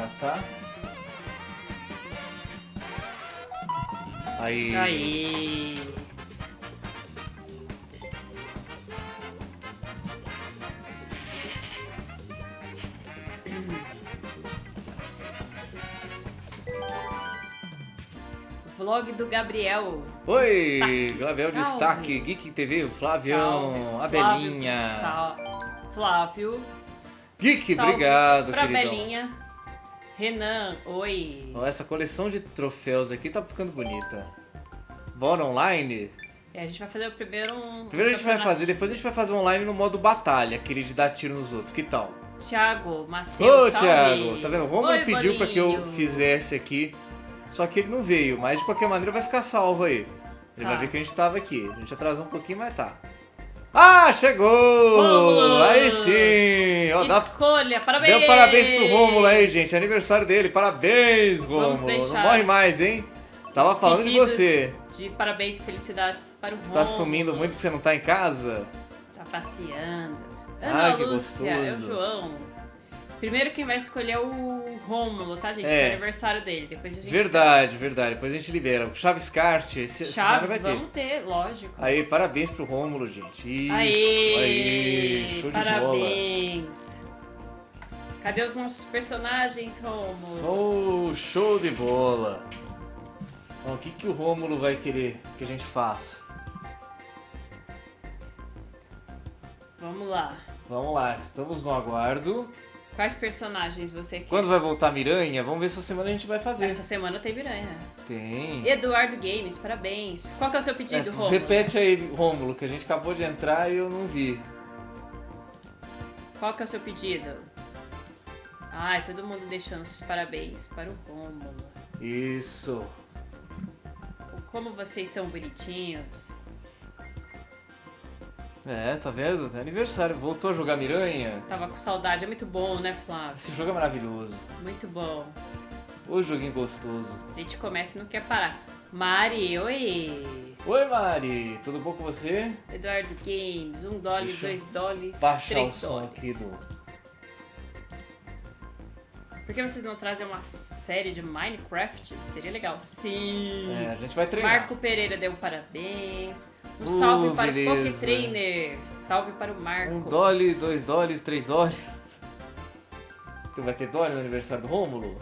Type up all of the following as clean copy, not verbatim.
Já tá. Aí. Aí. Vlog do Gabriel. Oi, Destaque. Gabriel Salve. Destaque, Geek TV, o Flavião, Salve. a Belinha. Flávio. Geek, Salve obrigado, pra queridão. Belinha. Renan, oi. Ó, essa coleção de troféus aqui tá ficando bonita. Bora online? A gente vai fazer o primeiro Primeiro a gente vai fazer, depois a gente vai fazer online no modo batalha, aquele de dar tiro nos outros. Que tal? Thiago, Matheus, Ô, salve. Thiago, tá vendo? O Romulo Oi, pediu pra que eu Bolinho. fizesse aqui, só que ele não veio, mas de qualquer maneira vai ficar salvo aí. Ele Tá. vai ver que a gente tava aqui. A gente atrasou um pouquinho, mas tá. Ah, chegou! Romulo! Aí sim! Ó, Escolha, parabéns! deu parabéns pro Romulo aí, gente. É aniversário dele. Parabéns, Vamos Romulo. deixar Não morre mais, hein? Tava Os falando de pedidos você. De parabéns e felicidades para o Você tá Rômulo. sumindo muito porque você não tá em casa? Tá passeando. Ah, Ana que Lúcia, é o gostoso. João. Primeiro quem vai escolher é o Rômulo, tá, gente? É. É o aniversário dele. Depois a gente Verdade, verdade. Depois a gente libera. O Chaves Kart, esse Chaves, vai ter. vamos ter, lógico. Aí, parabéns pro Rômulo, gente. Isso, Aê! aí, show de bola. Parabéns! Cadê os nossos personagens, Rômulo? Oh, show de bola. Bom, o que o Rômulo vai querer que a gente faça? Vamos lá. Vamos lá, estamos no aguardo. Quais personagens você quer? Quando vai voltar a Miranha? Vamos ver se essa semana a gente vai fazer. Essa semana tem Miranha. Tem. Eduardo Games, parabéns. Qual que é o seu pedido, Rômulo? Repete aí, Rômulo, que a gente acabou de entrar e eu não vi. Qual que é o seu pedido? Ai, todo mundo deixando os parabéns para o Rômulo. Isso. Como vocês são bonitinhos. É, tá vendo? É aniversário. Voltou a jogar Miranha? Tava com saudade. É muito bom, né, Flávio? Esse jogo é maravilhoso. Muito bom. Ô, joguinho gostoso. A gente começa e não quer parar. Mari, oi! Oi, Mari. Tudo bom com você? Eduardo Games, $1, Deixa eu $2, Baixar o $3. som aqui do... Por que vocês não trazem uma série de Minecraft? Seria legal. Sim! É, a gente vai treinar. Marco Pereira deu parabéns. Um salve para o beleza. Poké Trainer. Salve para o Marco. $1, $2, $3. Que vai ter Dolly no aniversário do Rômulo?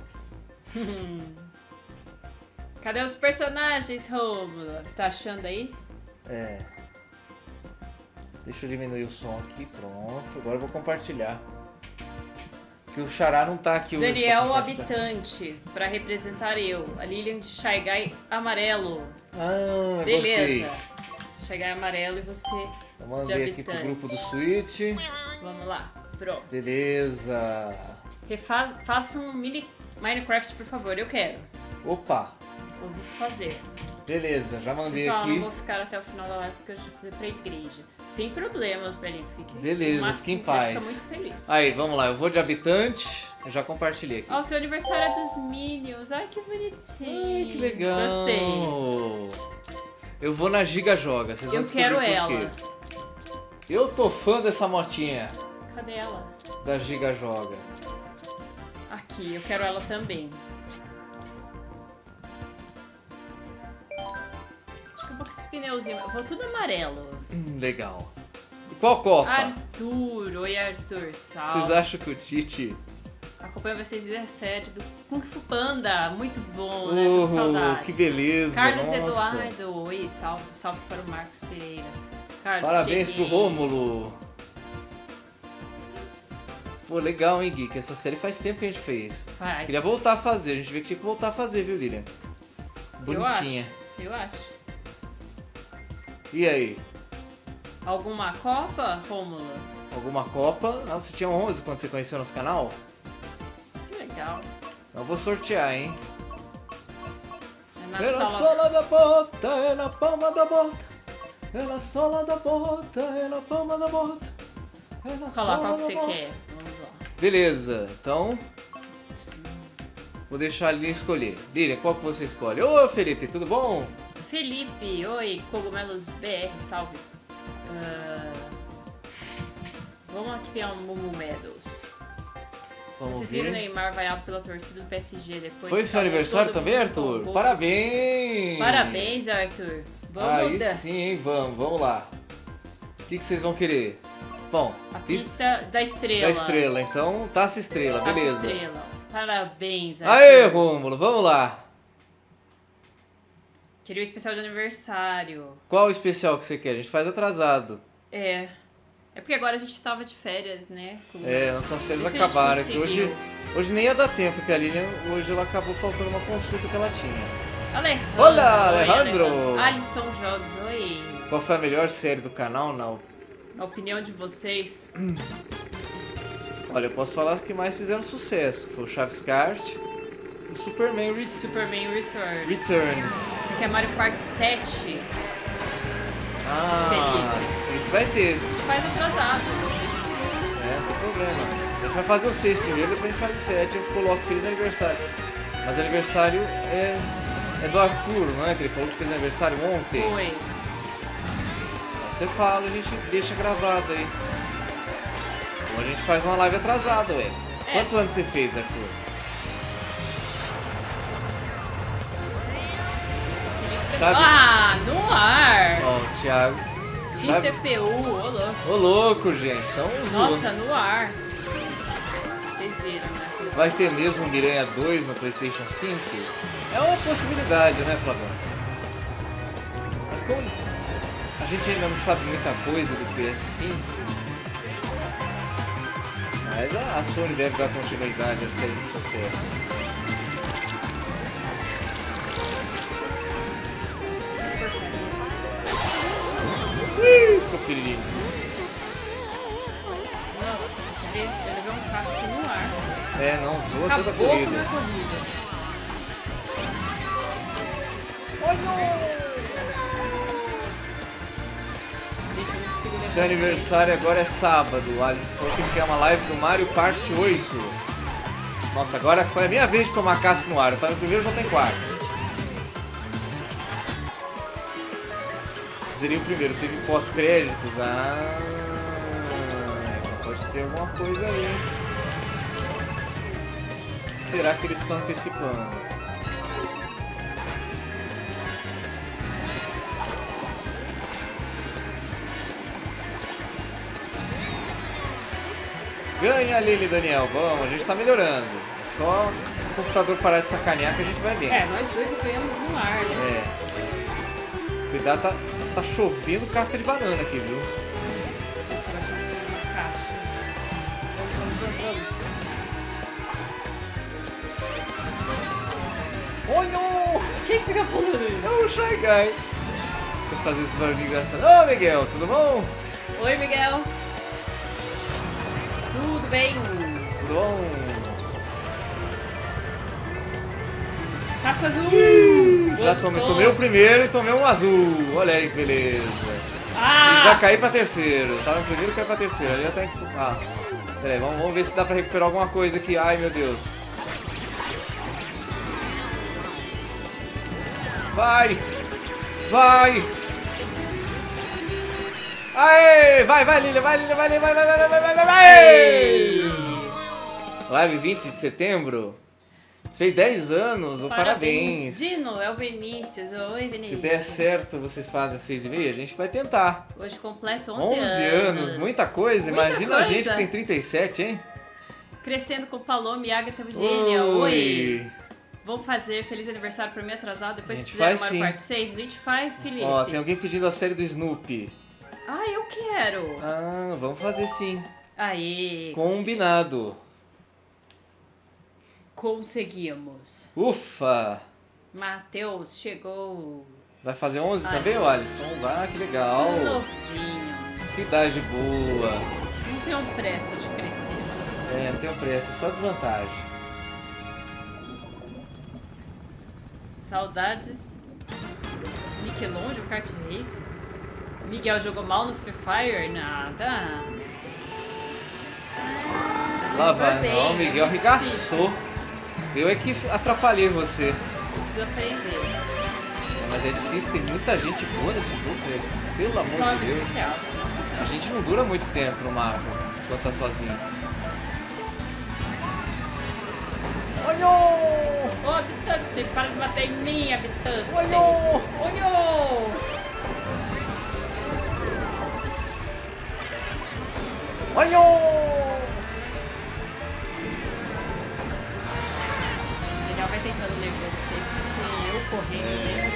Cadê os personagens, Rômulo? Você tá achando aí? É. Deixa eu diminuir o som aqui, pronto. Agora eu vou compartilhar. Que o Xará não tá aqui hoje. Daniel, pra o compartilhar. habitante, pra representar eu. A Lilian de Shy Guy amarelo. Ah, Beleza. gostei. Shy Guy amarelo e você Eu de mandei aqui pro habitante. grupo do Switch. Vamos lá. Pronto. Beleza. Faça um mini Minecraft, por favor. Eu quero. Opa. Vamos fazer. Beleza, já mandei Pessoal, aqui. não vou ficar até o final da live porque eu já fui pra igreja. Sem problemas, Belinho. Beleza, mas fique em sim, vai paz. ficar muito feliz. Aí, vamos lá. Eu vou de habitante. Eu já compartilhei aqui. Ó, o seu aniversário é dos Minions. Ai, que bonitinho. Ai, que legal. Gostei. Eu vou na Giga Joga. Vocês vão Eu descobrir quero por quê. ela. Eu tô fã dessa motinha Cadê ela? da Giga Joga. Aqui, eu quero ela também. Acho que eu vou com esse pneuzinho. Eu vou tudo amarelo. Legal. E qual Copa? Arthur. Oi, Arthur. Salve. Vocês acham que o Tite... Acompanho vocês desde a série do Kung Fu Panda. Muito bom, né? Tô com saudades. que beleza. Carlos nossa. Eduardo. Oi, salve, salve para o Marcos Pereira. Carlos, Parabéns cheguei. pro Rômulo. Pô, legal, hein, Gui? Que essa série faz tempo que a gente fez. Faz. Queria voltar a fazer. A gente vê que tinha que voltar a fazer, viu, Lilian? Bonitinha. Eu acho. E aí? Alguma Copa, Rômulo? Alguma Copa? Ah, você tinha 11 quando você conheceu nosso canal? Que legal. Eu vou sortear, hein? É na É na sala. sola da bota, é na palma da bota. É na sola da bota, é na palma da bota. É na Qual sola que da você bota. quer? Vamos lá. Beleza, então vou deixar a Lilian escolher. Lilian, qual que você escolhe? Ô, Felipe, tudo bom? Felipe, oi, Cogumelos BR, salve. Vamos aqui, tem um Mumu Meadows. Vamos Vocês ver. viram o Neymar vaiado pela torcida do PSG depois? Foi seu Falou aniversário todo também, mundo Arthur? tombou. Parabéns! Parabéns, Arthur. Vamos Aí dar sim, hein? Vamos lá. O que vocês vão querer? Bom, a pista da estrela. da estrela, então Taça Estrela, Taça beleza. Estrela. Parabéns, Arthur. Aê, Rômulo, vamos lá. Queria o especial de aniversário. Qual o especial que você quer? A gente faz atrasado. É porque agora a gente tava de férias, né? Nossas férias Isso que a gente acabaram. Que conseguiu. hoje nem ia dar tempo, porque a Lilian hoje ela acabou faltando uma consulta que ela tinha. Alejandro. Olá, Oi, Alejandro. Alisson Jogos, oi. Qual foi a melhor série do canal? Não. A opinião de vocês? Olha, eu posso falar as que mais fizeram sucesso. Foi o Chaves Kart e o Superman Superman Returns. Returns. Você quer Mario Kart 7? Isso vai ter. A gente faz atrasado. Não tem problema. A gente vai fazer o 6 primeiro, depois a gente faz o 7. Eu coloco feliz aniversário. Mas aniversário é do Arthur, não é? Que ele falou que fez aniversário ontem. Foi. Você fala, a gente deixa gravado aí. Ou a gente faz uma live atrasada, ué. Quantos anos você fez, Arthur? Chaves... no ar! Ó, o Thiago. Tinha Chaves... CPU, ô louco. Ô louco, gente. Então zoou. Nossa, no ar. Vocês viram, né? Vai ter mesmo um Miranha 2 no PlayStation 5? É uma possibilidade, né, Flavão? Mas como a gente ainda não sabe muita coisa do PS5, mas a Sony deve dar continuidade a série de sucesso. Ficou pequenininho. Nossa, você vê? Ele levou um casco no ar. Não, zoa toda a Acabou com a corrida. minha corrida. Gente, eu não consigo levar Seu aniversário agora é sábado. O Alisson falou que ele quer uma live do Mario Kart 8. Nossa, agora foi a minha vez de tomar casco no ar. Eu tava em primeiro, já tem quarto. Zerei o primeiro, teve pós-créditos. Pode ter alguma coisa aí. O que será que eles estão antecipando? Ganha, Lili e Daniel, vamos, a gente tá melhorando. É só o computador parar de sacanear que a gente vai bem. nós dois ganhamos no ar, né? Cuidado, tá chovendo casca de banana aqui, viu? Nossa, vai chover uma caixa. Vamos. Oh, não! Quem fica falando isso? É o Shy Guy. Vou fazer esse barulho engraçado. Ô, Miguel, tudo bom? Oi, Miguel. Tudo bem? Tudo bom? Casco azul! Já tomei o primeiro e tomei um azul. Olha aí que beleza. E já caí pra terceiro. Tava em primeiro e caí pra terceiro. Ali já tá em... Peraí, vamos ver se dá pra recuperar alguma coisa aqui. Ai, meu Deus. Vai! Vai! Aê! Vai, Lilia, vai! Live 20 de setembro. Você fez 10 anos, parabéns. Dino, é o Vinícius. Oi, Vinícius. Se der certo, vocês fazem às 6h30, a gente vai tentar. Hoje completo 11 anos, muita coisa. Imagina a gente que tem 37, hein? Crescendo com Paloma e Agatha Eugênia. Oi! Vamos fazer feliz aniversário pra mim atrasado. Depois que fizer o Mario Kart 6, a gente faz, Felipe. Ó, tem alguém pedindo a série do Snoopy. Eu quero. Vamos fazer sim. Aê. Combinado. Conseguimos. Ufa! Matheus chegou. Vai fazer 11 também, o Alisson? Que legal. Tudo novinho. Que idade boa. Não tenho pressa de crescer. Não tenho pressa, só desvantagem. Saudades. Nickelodeon, Kart Races. Miguel jogou mal no Free Fire? Nada. Lá vai, não, o Miguel arregaçou. Eu é que atrapalhei você. Eu preciso aprender. Mas é difícil, tem muita gente boa nesse jogo, velho. Pelo amor de Deus. A gente não dura muito tempo no mapa, quando tá sozinho. Olha! Ô, habitante, para de bater em mim, habitante. Olha! Olha! Olha! Legal, vai tentando ler vocês, porque eu correndo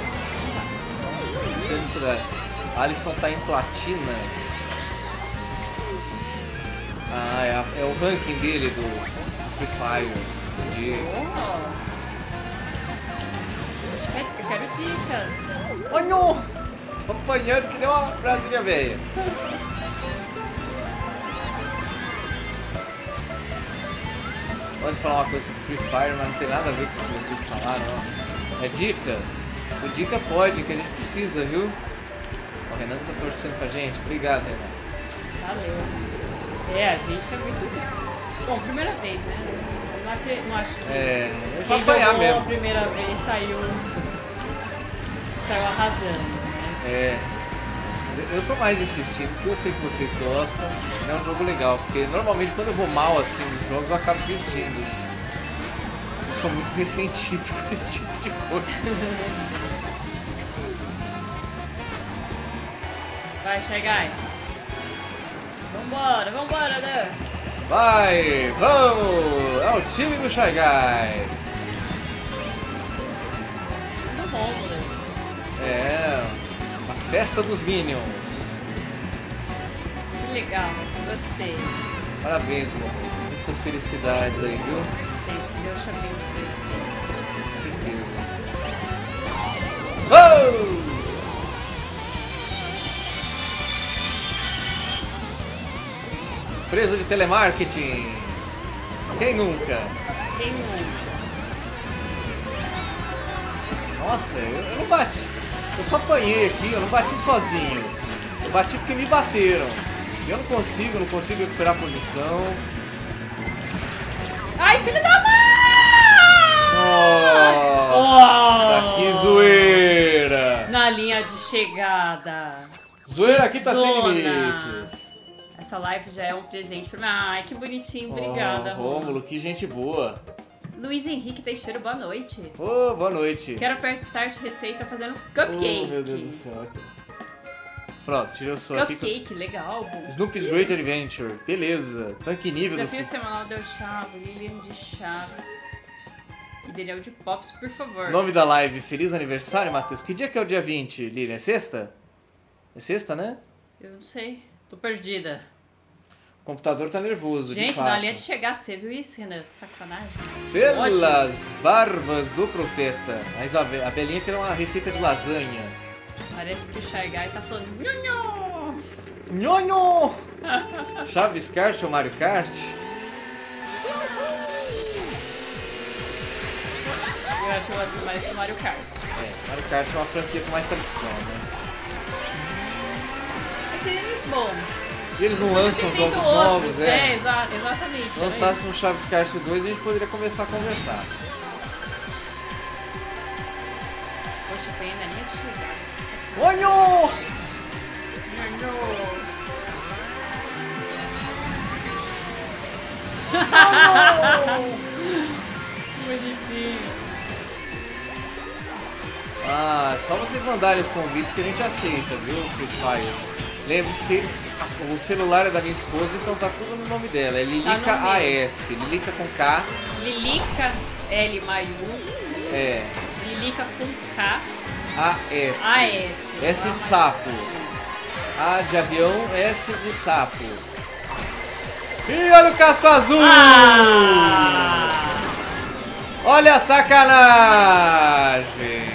dele. Alisson tá em platina. Ah, é o ranking dele do Free Fire. Eu quero dicas. Olha! Tô apanhando que nem uma Brasília velha. Pode falar uma coisa sobre Free Fire, mas não tem nada a ver com o que vocês falaram, ó. É dica? O dica pode, que a gente precisa, viu? O Renan tá torcendo pra gente. Obrigado, Renan. Valeu. A gente é muito... Bom, primeira vez, né? Não acho que... eu vou quem apanhar jogou mesmo. A primeira vez saiu arrasando, né? Eu tô mais insistindo, porque eu sei que vocês gostam. É um jogo legal, porque normalmente quando eu vou mal assim nos jogos eu acabo desistindo. Eu sou muito ressentido com esse tipo de coisa. Vai, Shy Guy. Vambora, vambora, Dan. Vai, vamos! É o time do Shy Guy. Tudo bom, moleques. A festa dos Minions. Que legal, gostei. Parabéns, meu amor. Muitas felicidades aí, viu? Sempre, Deus te abençoe, sim. Com certeza. Oh! Empresa de telemarketing. Quem nunca? Quem nunca? Nossa, eu não bati. Eu só apanhei aqui, eu não bati sozinho. Eu bati porque me bateram. Eu não consigo recuperar a posição. Ai, filho da mãe! Nossa, que zoeira! Na linha de chegada. Zoeira aqui tá sem zona. limites. Essa live já é um presente pra mim. Ai, que bonitinho. Obrigada, Rômulo, que gente boa. Luiz Henrique Teixeira, boa noite. Boa noite. Quero apertar start receita fazendo cupcake. Meu Deus do céu. Pronto, tirei o som aqui. Cupcake, legal. Snoopy's Great Adventure, beleza. Tanque nível Desafio semanal Del Chavo, Lilian de Chaves e Daniel de Pops, por favor. Nome da live, feliz aniversário, Matheus. Que dia que é o dia 20, Lilian? É sexta? É sexta, né? Eu não sei, tô perdida. O computador tá nervoso, gente, de fato. na linha de chegada, você viu isso, Renan? Que sacanagem. Pelas barbas do profeta. Mas a Belinha quer uma receita de lasanha. Parece que o Shy Guy tá falando nhonho! Nhonho! Chaves Kart ou Mario Kart? Eu acho que eu gosto mais do Mario Kart. Mario Kart é uma franquia com mais tradição, né? É que ele é muito bom. E eles não lançam jogos novos, exatamente. Se lançasse um Chaves Kart 2, a gente poderia começar a conversar. Poxa, eu peguei na linha de chegada. Nhonho! Bonitinho. Só vocês mandarem os convites que a gente aceita, viu, Free Fire? Lembre-se que o celular é da minha esposa, então tá tudo no nome dela. É Lilica AS. Lilica com K. Lilica L maiúsculo. Lilica com K. AS. AS. S de sapo. A de avião, S de sapo. E olha o casco azul! Olha a sacanagem!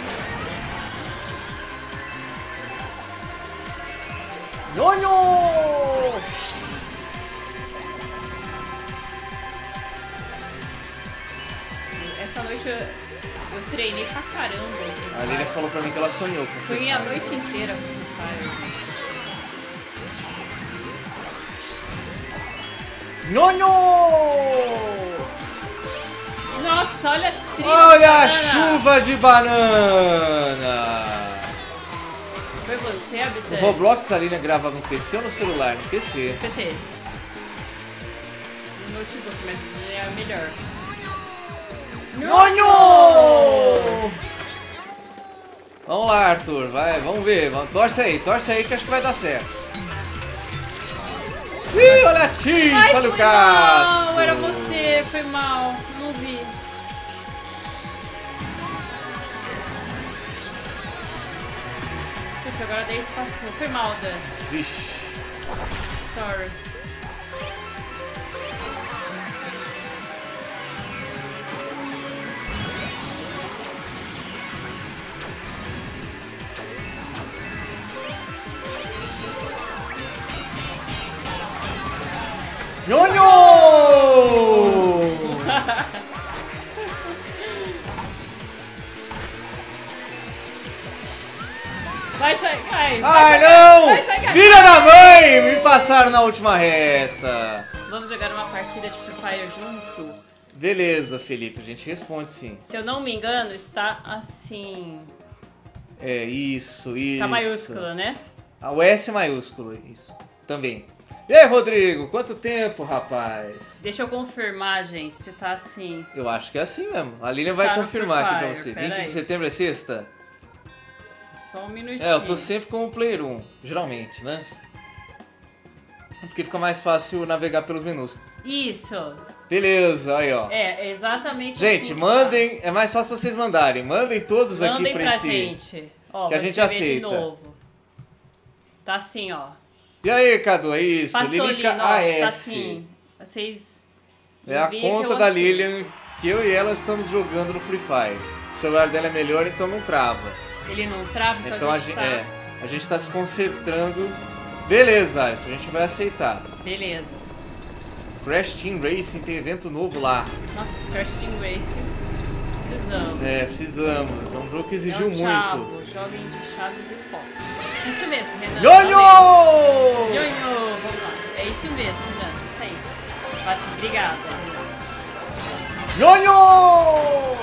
Nhonho! Essa noite eu treinei pra caramba. A Lilian falou pra mim que ela sonhou com isso. Sonhei a noite inteira com o Fire. Nhonho! Nossa, olha a trilha. Olha a chuva de banana! Foi você, habitante? O Roblox a Lilian grava no PC ou no celular? No PC. PC. No notebook, mas é melhor. Nhonho! Vamos lá, Arthur, vai, vamos ver. Torce aí que acho que vai dar certo. Ih, olha a Tim, olha o Cássio. Não, era você, foi mal, não vi. Putz, agora 10 passou, foi mal, Dan. Vixe. Sorry. Nhonho! Vai, Shy-Guy! Ai, não! Filha da mãe! Me passaram na última reta. Vamos jogar uma partida de Free Fire junto? Beleza, Felipe, a gente responde sim. Se eu não me engano, está assim... É, isso. Tá maiúsculo, né? O S maiúsculo, isso. Também. E aí, Rodrigo? Quanto tempo, rapaz? Deixa eu confirmar, gente, se tá assim. Eu acho que é assim mesmo. A Lilian vai confirmar aqui pra você. 20 de setembro é sexta? Só um minutinho. É, eu tô sempre com o Player 1, geralmente, né? Porque fica mais fácil navegar pelos menus. Isso. Beleza, aí ó. É exatamente gente, assim. Mandem, é mais fácil vocês mandarem. Mandem todos mandem aqui pra esse... gente. Ó, que a gente aceita. De novo. Tá assim, ó. E aí, Cadu, é isso. Patolino, Lilica AS. Tá assim. Vocês... É a conta da Lilian que eu e ela estamos jogando no Free Fire. O celular dela é melhor, então não trava. Ele não trava, então a gente tá se concentrando. Beleza, isso a gente vai aceitar. Beleza. Crash Team Racing tem evento novo lá. Nossa, Crash Team Racing. Precisamos. Precisamos. É um jogo que exigiu muito. Joguem de chaves e pops. Isso mesmo, Renan. Nhonho! Nhonho! Vamos lá. É isso mesmo, Renan. Isso aí. Obrigada, Renan. Nhonho!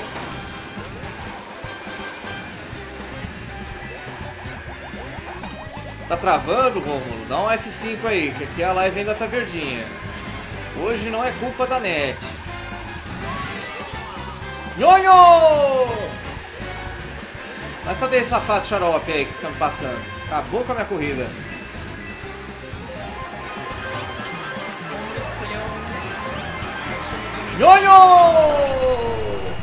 Tá travando, Rômulo? Dá um F5 aí, que aqui a live ainda tá verdinha. Hoje não é culpa da net. Nhonho! Mas cadê esse safado xarope aí que fica me passando? Acabou com a minha corrida. Nhonho!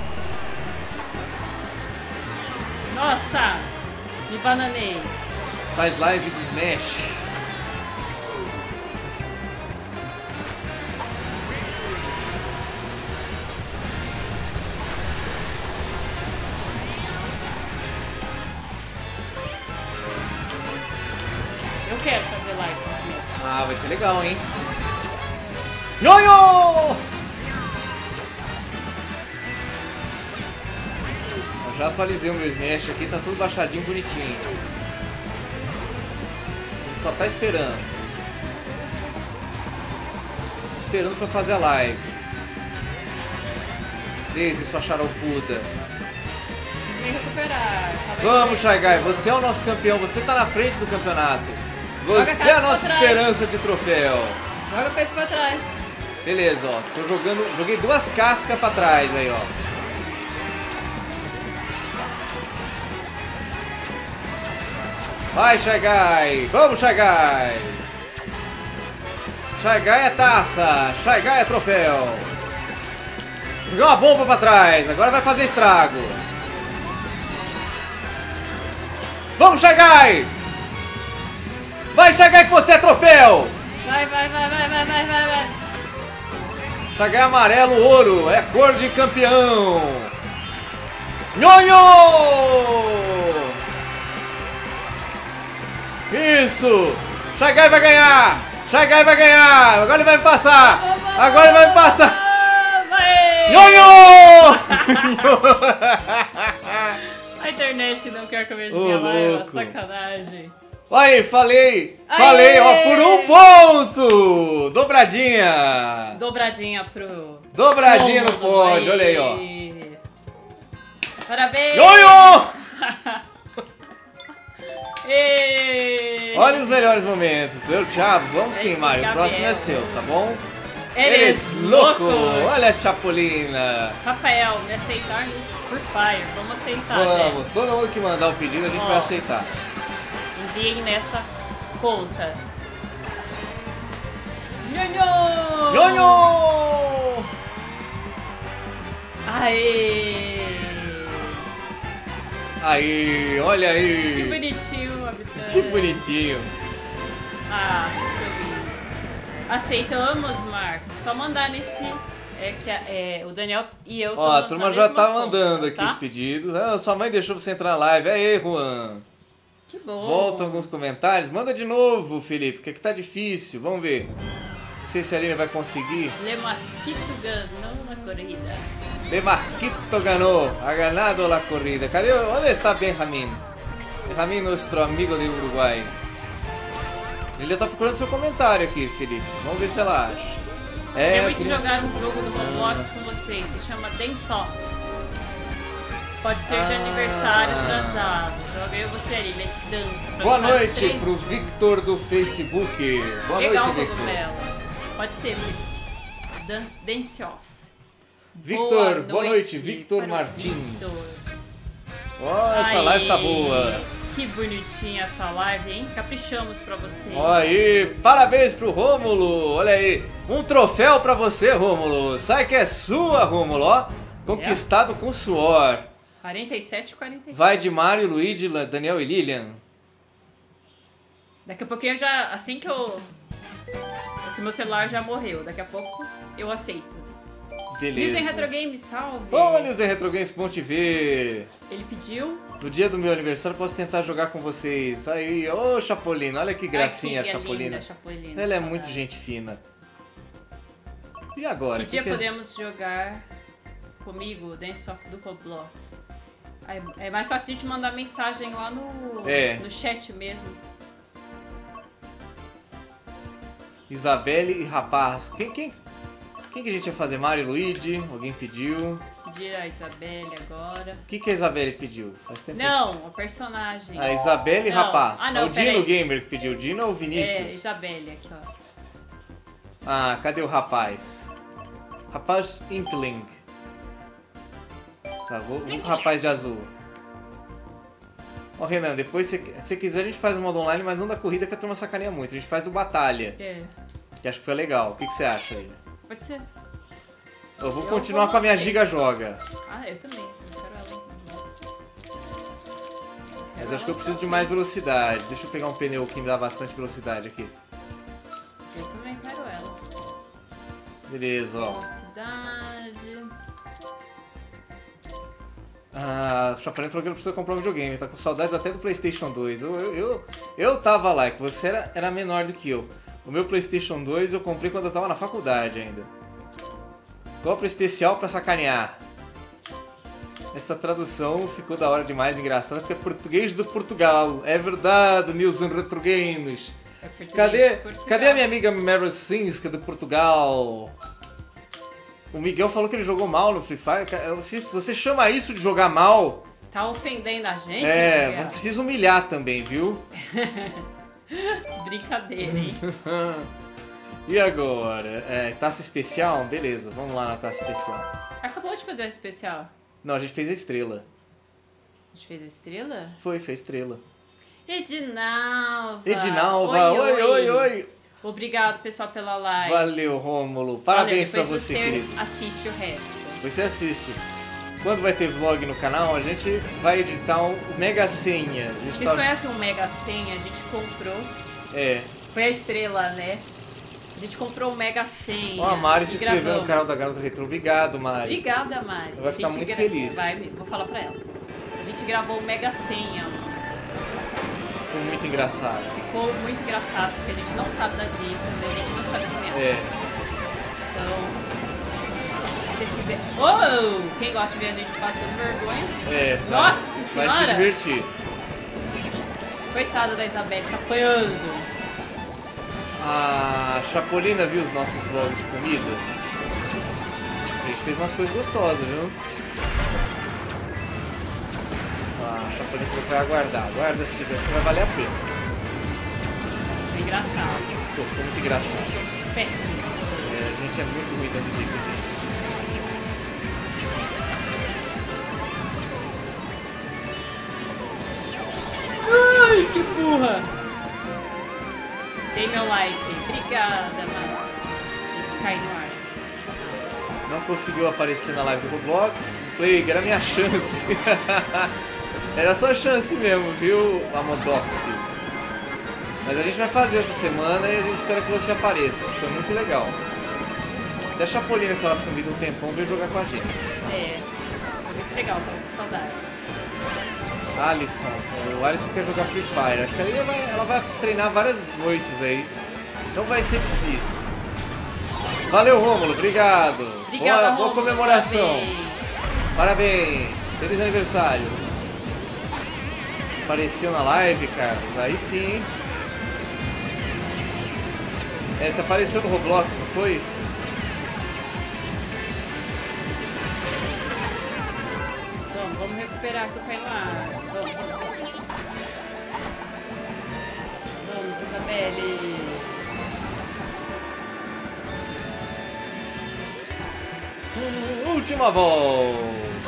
Nossa! Me bananei. Faz live de Smash. Eu quero fazer live de Smash. Ah, vai ser legal, hein? Nhonho! Eu já atualizei o meu Smash aqui, tá tudo baixadinho, bonitinho. A gente só tá esperando. Esperando pra fazer a live. Desde sua charopuda. Preciso me recuperar. Vamos, Shy-Guy, você é o nosso campeão, você tá na frente do campeonato. Você é a nossa esperança de troféu. Joga com isso pra trás. Beleza, ó. Joguei 2 cascas pra trás aí, ó. Vai, Shy-Guy! Vamos, Shy-Guy! Shy-Guy é taça! Shy-Guy é troféu! Joguei uma bomba pra trás, agora vai fazer estrago! Vamos, Shy-Guy! Vai, Shy-Guy, que você é troféu! Vai. Shy-Guy amarelo, ouro, é cor de campeão! Nhonho! Isso! Shy-Guy vai ganhar! Shy-Guy vai ganhar! Agora ele vai me passar! Agora ele vai me passar! Nhonho! A internet não quer que eu veja minha live, é sacanagem. Aí, falei, ó, por 1 ponto! Dobradinha! Dobradinha no pódio, olha aí, ó. Parabéns! Nhonho! Olha os melhores momentos, viu, Thiago? Vamos sim, Mário, o próximo é seu, tá bom? Eres louco! Olha a Chapolina! Rafael, me aceitar no Free Fire. Vamos aceitar, Vamos, gente. todo mundo que mandar o pedido a gente vai aceitar. Enviem nessa conta. Nhonho! Nhonho! Aê! Aí, olha aí! Que bonitinho, habitante. Que bonitinho! Ah, que lindo. Aceitamos, Marco. Só mandar nesse... o Daniel e eu... Ó, a turma já tá mandando aqui tá? os pedidos. Ah, sua mãe deixou você entrar na live. Aê, Juan! Que bom! Voltam alguns comentários. Manda de novo, Felipe, porque aqui tá difícil. Vamos ver. Não sei se a Aline vai conseguir. Le Masquito ganhou na corrida. Le Marquito ganhou. Ha ganado la corrida. Cadê? Onde está Benjamin? Benjamin, nosso amigo de Uruguai. Ele tá procurando seu comentário aqui, Felipe. Vamos ver se ela acha. Queria muito jogar um jogo do Roblox com vocês. Se chama Dance Off. Pode ser de aniversário atrasado. Joga eu e você ali, mete dança. Boa noite pro Victor do Facebook. Boa Legal, noite, Victor. Cogumelo. Pode ser, Dance Off. Victor, boa noite. Victor Martins. Ó, essa live tá boa. Que bonitinha essa live, hein? Caprichamos pra você. Olha aí, parabéns pro Rômulo. Olha aí, um troféu pra você, Rômulo. Sai que é sua, Rômulo, ó. Conquistado com suor. 47-47. Vai de Mário, Luigi, Daniel e Lilian. Daqui a pouquinho já, assim que eu... Porque meu celular já morreu. Daqui a pouco eu aceito. Beleza. Nilson Retro Games, salve. Ô, Nilson Retro Games, bom te ver. Ele pediu. No dia do meu aniversário posso tentar jogar com vocês. Aí, ô Chapolina, olha que gracinha a Chapolina. Chapolina. Ela é muito gente fina. E agora? Que dia podemos jogar comigo Dance of do Roblox? É mais fácil a gente mandar mensagem lá no chat mesmo. Isabelle e Rapaz. Quem que a gente ia fazer? Mário e Luigi? Alguém pediu. Pedir a Isabelle agora. O que a Isabelle pediu? Faz tempo. Não, o personagem. A Isabelle e Rapaz. Ah, não, o Dino Gamer que pediu. O Dino ou o Vinícius? É, Isabelle aqui, ó. Ah, cadê o rapaz? Rapaz Inkling. Tá, vou com o rapaz de azul. Ó, Renan, depois se quiser a gente faz o modo online, mas não da corrida que a turma sacaneia muito. A gente faz do batalha. É. Que acho que foi legal. O que você acha aí? Pode ser. Eu vou continuar com a minha Giga Joga. Ah, eu também. Eu quero ela. Mas acho que eu preciso de mais velocidade. Deixa eu pegar um pneu que me dá bastante velocidade aqui. Eu também quero ela. Beleza, ó. Velocidade. Ah, o Chapolin falou que não precisa comprar um videogame. Tá com saudades até do PlayStation 2. Eu tava lá, que você era menor do que eu. O meu PlayStation 2 eu comprei quando eu tava na faculdade ainda. Compra especial pra sacanear. Essa tradução ficou da hora demais, engraçada, porque é português do Portugal. É verdade, Nilson Retro Games. Cadê a minha amiga Meryl Sinska do Portugal? O Miguel falou que ele jogou mal no Free Fire. Se você chama isso de jogar mal... Tá ofendendo a gente, É, mas precisa humilhar também, viu? Brincadeira, hein? E agora? Taça especial? Beleza, vamos lá na taça especial. Acabou de fazer a especial. Não, a gente fez a estrela. A gente fez a estrela? Fez estrela. Edinalva! Edinalva, oi! Obrigado, pessoal, pela live. Valeu, Rômulo. Parabéns pra você, querido. Assiste o resto. Você assiste. Quando vai ter vlog no canal, a gente vai editar o Mega Senha. Vocês conhecem o Mega Senha? A gente comprou. É. Foi a estrela, né? A gente comprou o Mega Senha. Ó, a Mari se inscreveu no canal da Garota Retro. Obrigado, Mari. Obrigada, Mari. Ela vai ficar muito feliz. Vou falar pra ela. A gente gravou o Mega Senha. Ficou muito engraçado. Ficou muito engraçado, porque a gente não sabe dar dicas, a gente não sabe ganhar. Então, se vocês quiserem... Oh! Quem gosta de ver a gente passando vergonha? Tá. Nossa Senhora! Vai se divertir. Coitada da Isabelle, tá apanhando. A Chapolina viu os nossos vlogs de comida? A gente fez umas coisas gostosas, viu? A Chapolina falou que vai aguardar. Aguarda, se vai valer a pena. É engraçado. Pô, ficou muito engraçado. Nós somos péssimos. A gente é muito ruim dando dica, gente. Ai, que burra! Dei meu like. Obrigada, mano. A gente cai no ar. Não conseguiu aparecer na live do Roblox. Plague, era minha chance. Era só chance mesmo, viu, Amodox? Mas a gente vai fazer essa semana e a gente espera que você apareça. Foi muito legal. Até a Chapolina, que ela sumiu um tempão, veio jogar com a gente. É, foi muito legal, tava com saudades. Alisson. O Alisson quer jogar Free Fire. Acho que ela vai treinar várias noites aí. Não vai ser difícil. Valeu, Rômulo. Obrigado. Obrigada, boa Rômulo, comemoração. Parabéns. Feliz aniversário. Apareceu na live, Carlos. Aí sim, hein? Você apareceu no Roblox, não foi? Bom, vamos recuperar aqui o pé no ar. Vamos, Isabelle. Última volta.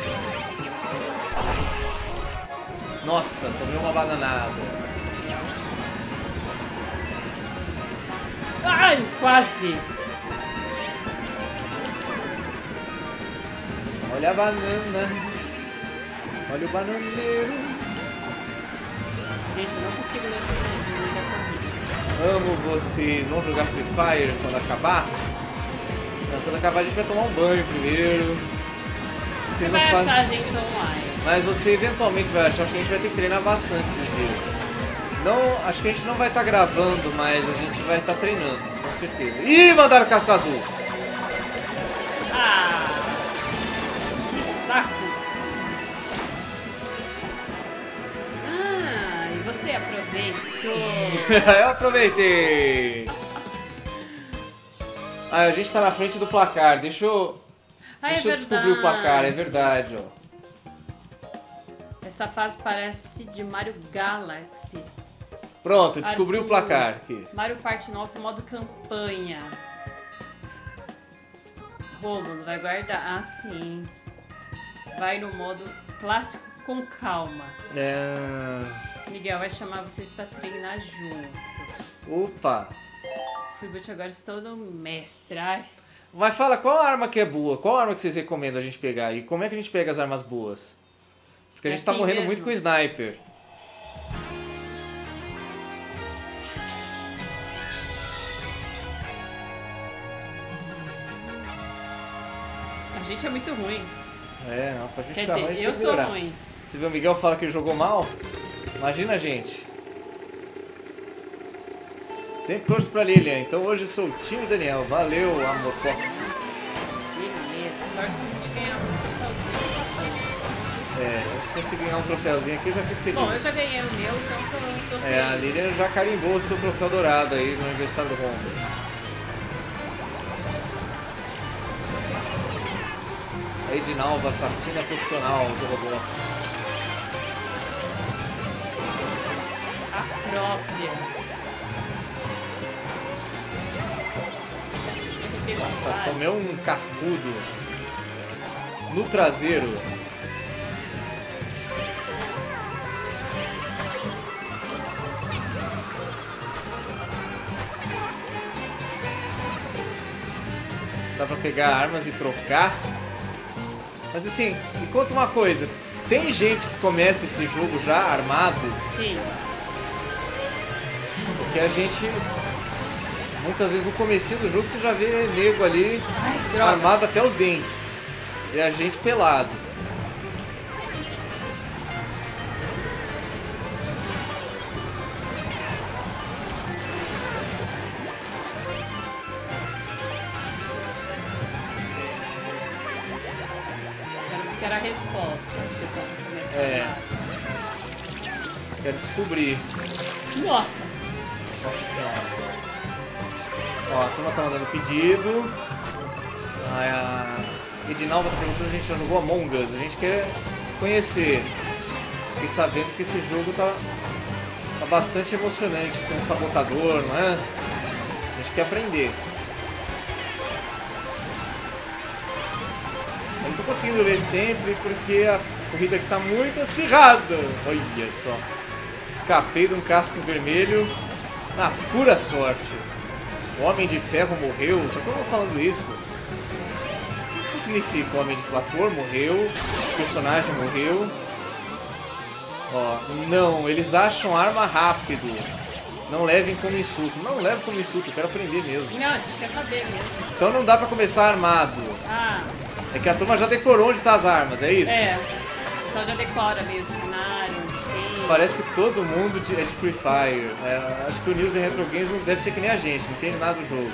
Nossa, tomei uma bananada. Ai, quase. Olha a banana. Olha o bananeiro. Gente, eu não consigo ler vocês no meio da corrida. Amo vocês. Vamos jogar Free Fire quando acabar? Não, quando acabar a gente vai tomar um banho primeiro. Você vai achar a gente online. Mas você eventualmente vai achar que a gente vai ter que treinar bastante esses dias. Não, acho que a gente não vai estar gravando, mas a gente vai estar treinando, com certeza. Ih, mandaram casco azul! Ah, que saco! Ah, e você aproveitou. Eu aproveitei! Ah, a gente tá na frente do placar, deixa eu descobrir o placar, é verdade, ó. Essa fase parece de Mario Galaxy. Pronto, descobri o placar aqui. Mario Party 9, modo campanha. Rômulo, vai guardar? Ah, sim. Vai no modo clássico com calma. Miguel vai chamar vocês pra treinar junto. Opa! Freeboot, agora estou no mestre. Ai. Mas fala, qual arma que é boa? Qual arma que vocês recomendam a gente pegar? E como é que a gente pega as armas boas? Porque a gente tá morrendo muito com o sniper. A gente é muito ruim. Não, pra gente Quer ficar dizer, ruim, a gente eu tem que sou melhorar. ruim. Você vê o Miguel fala que ele jogou mal? Imagina a gente. Sempre torço pra Lilian, então hoje sou o time Daniel. Valeu, Amotox. Beleza, torce pra gente ganhar um troféuzinho. Se conseguir ganhar um troféuzinho aqui, eu já fico feliz. Bom, eu já ganhei o meu, então tô feliz. A Lilian já carimbou o seu troféu dourado aí no aniversário do Romulo. A Edinalva, assassina profissional do Roblox. A própria. Nossa, tomei um cascudo no traseiro. Dá pra pegar armas e trocar. Mas assim, me conta uma coisa. Tem gente que começa esse jogo já armado? Sim. Porque a gente... Muitas vezes no comecinho do jogo você já vê nego ali armado até os dentes. E a gente pelado. Quero a resposta, as pessoas que começam a... Quero descobrir. Nossa! Nossa senhora. Ó, a turma tá mandando pedido. A Edinalva tá perguntando se a gente já jogou Among Us. A gente quer conhecer. Fiquei sabendo que esse jogo tá bastante emocionante. Tem um sabotador, não é? A gente quer aprender. Eu não tô conseguindo ler sempre porque a corrida aqui tá muito acirrada. Olha só. Escapei de um casco vermelho na pura sorte. O Homem de Ferro morreu. Tá todo mundo falando isso. O que isso significa? O Homem de Ferro morreu. O personagem morreu. Ó, não, eles acham arma rápido. Não levem como insulto. Não leve como insulto, eu quero aprender mesmo. Não, a gente quer saber mesmo. Então não dá pra começar armado. Ah. É que a turma já decorou onde tá as armas, é isso? É. O pessoal já decora meio o cenário. Parece que todo mundo é de Free Fire. É, acho que o News e Retro Games não deve ser que nem a gente, não entende nada do jogo.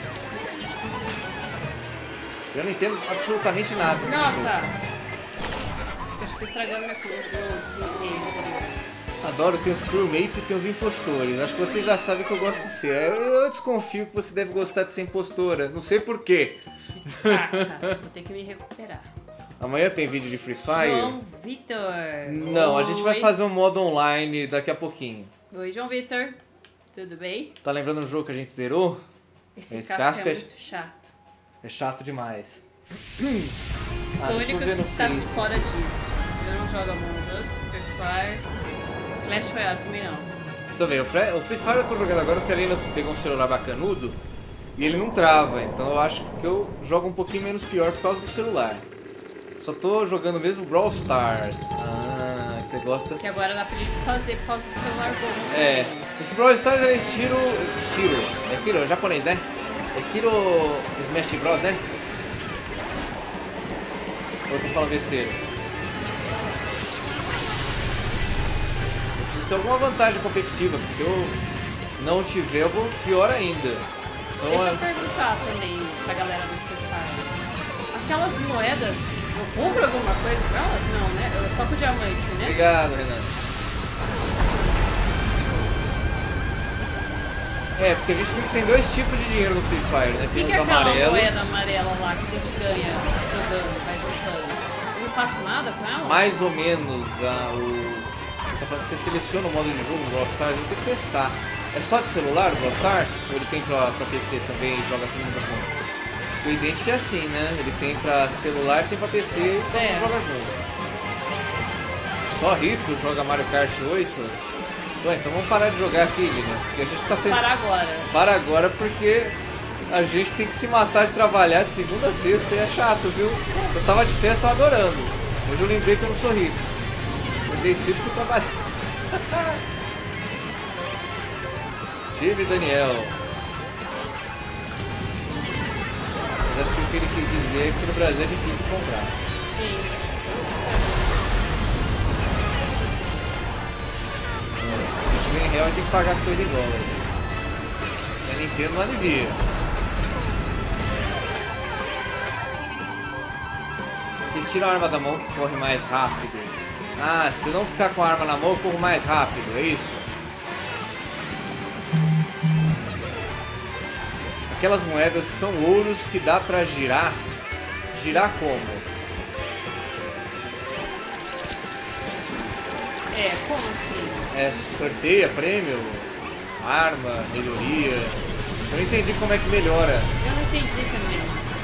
Eu não entendo absolutamente nada desse Nossa! jogo. Acho que tô estragando minha cor do desempenho. Adoro, tem os crewmates e tem os impostores. Acho que você já sabe que eu gosto de ser. Eu desconfio que você deve gostar de ser impostora. Não sei porquê. Vou ter que me recuperar. Amanhã tem vídeo de Free Fire? João Vitor. Não, Oi. a gente vai fazer um modo online daqui a pouquinho. Oi, João Vitor. Tudo bem? Tá lembrando do jogo que a gente zerou? Esse casco é muito chato. É chato demais. Sou o único que tá fora disso. Eu não jogo Among Us, Free Fire, Clash Royale também não. Também, o Free Fire eu tô jogando agora porque ele ainda pegou um celular bacanudo e ele não trava, então eu acho que eu jogo um pouquinho menos pior por causa do celular. Só tô jogando mesmo Brawl Stars. Ah, que você gosta. Que agora dá pra gente fazer por causa do celular bom. É, esse Brawl Stars é estilo japonês, né? É estilo Smash Bros, né? Ou eu tô falando besteira? Eu preciso ter alguma vantagem competitiva, porque se eu não tiver, eu vou pior ainda. Então, deixa eu perguntar também pra galera do Free Fire. Aquelas moedas, eu compro alguma coisa pra elas? Não, né? Só com diamante, né? Obrigado, Renan. É, porque a gente tem dois tipos de dinheiro no Free Fire, né? Tem que os amarelos. Que é aquela moeda amarela lá que a gente ganha jogando, vai juntando? Eu não faço nada com ela? Mais ou menos. Você seleciona o modo de jogo do Brawl Stars, eu tenho que testar. É só de celular o Brawl Stars? Ou ele tem pra PC também e joga todo mundo junto? O Identity é assim, né? Ele tem pra celular e tem pra PC e todo mundo joga junto. Só rico joga Mario Kart 8. Ué, então vamos parar de jogar aqui, Lina. Porque a gente tá tentando... Para agora. Para agora porque a gente tem que se matar de trabalhar de segunda a sexta e é chato, viu? Eu tava de festa, tava adorando. Hoje eu lembrei que eu não sou rico. Acordei cedo e fui trabalhar. Time Daniel. Mas acho que o que ele quis dizer é que no Brasil é difícil de comprar. Sim. Em real tem que pagar as coisas em dólar. A Nintendo não alivia. Vocês tiram a arma da mão que corre mais rápido. Ah, se não ficar com a arma na mão, eu corro mais rápido, é isso? Aquelas moedas são ouros que dá pra girar. Girar como? Como assim? Sorteia, prêmio, arma, melhoria. Eu não entendi como é que melhora. Eu não entendi também.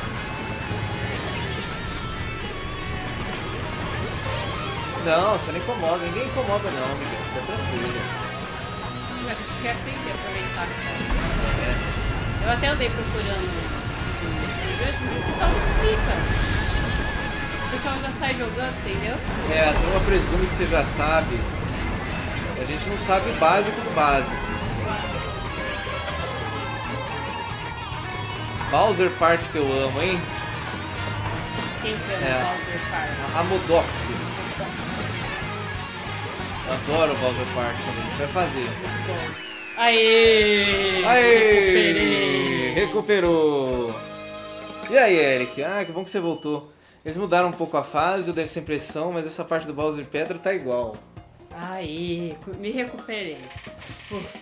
Não, você não incomoda. Ninguém incomoda não, Miguel. Fica tranquilo. A gente quer aprender a aproveitar. Eu até andei procurando os vídeos, o pessoal não explica. O pessoal já sai jogando, entendeu? A turma presume que você já sabe. A gente não sabe o básico do básico. Bowser Party que eu amo, hein? Quem que ama Bowser Party? A Modoxy. Adoro o Bowser Party também. A gente vai fazer. Aê! Aê! Recuperou! E aí, Eric? Ah, que bom que você voltou. Eles mudaram um pouco a fase, eu devo ser impressão, mas essa parte do Bowser Pedra tá igual. Aí, me recuperei. Ufa.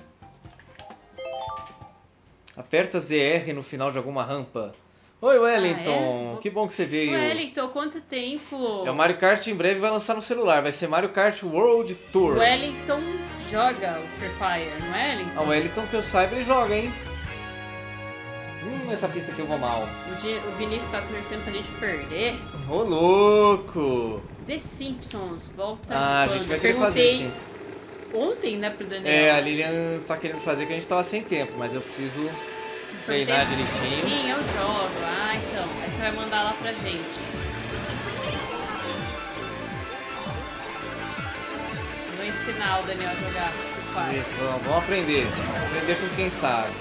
Aperta ZR no final de alguma rampa. Oi, Wellington. Que bom que você veio. Wellington, quanto tempo? É o Mario Kart, em breve vai lançar no celular. Vai ser Mario Kart World Tour. O Wellington joga o Free Fire, não é, Wellington? O Wellington, que eu saiba, ele joga, hein? Essa pista que eu vou mal. O Vinícius tá torcendo pra gente perder. Ô, louco! The Simpsons, volta a gente vai querer fazer sim. Ontem, né, pro Daniel. É, a Lilian tá querendo fazer que a gente tava sem tempo, mas eu preciso treinar direitinho. Sim, eu jogo. Ah, então. Aí você vai mandar lá pra gente. Eu vou ensinar o Daniel a jogar. Isso, vamos aprender. Vamos aprender com quem sabe.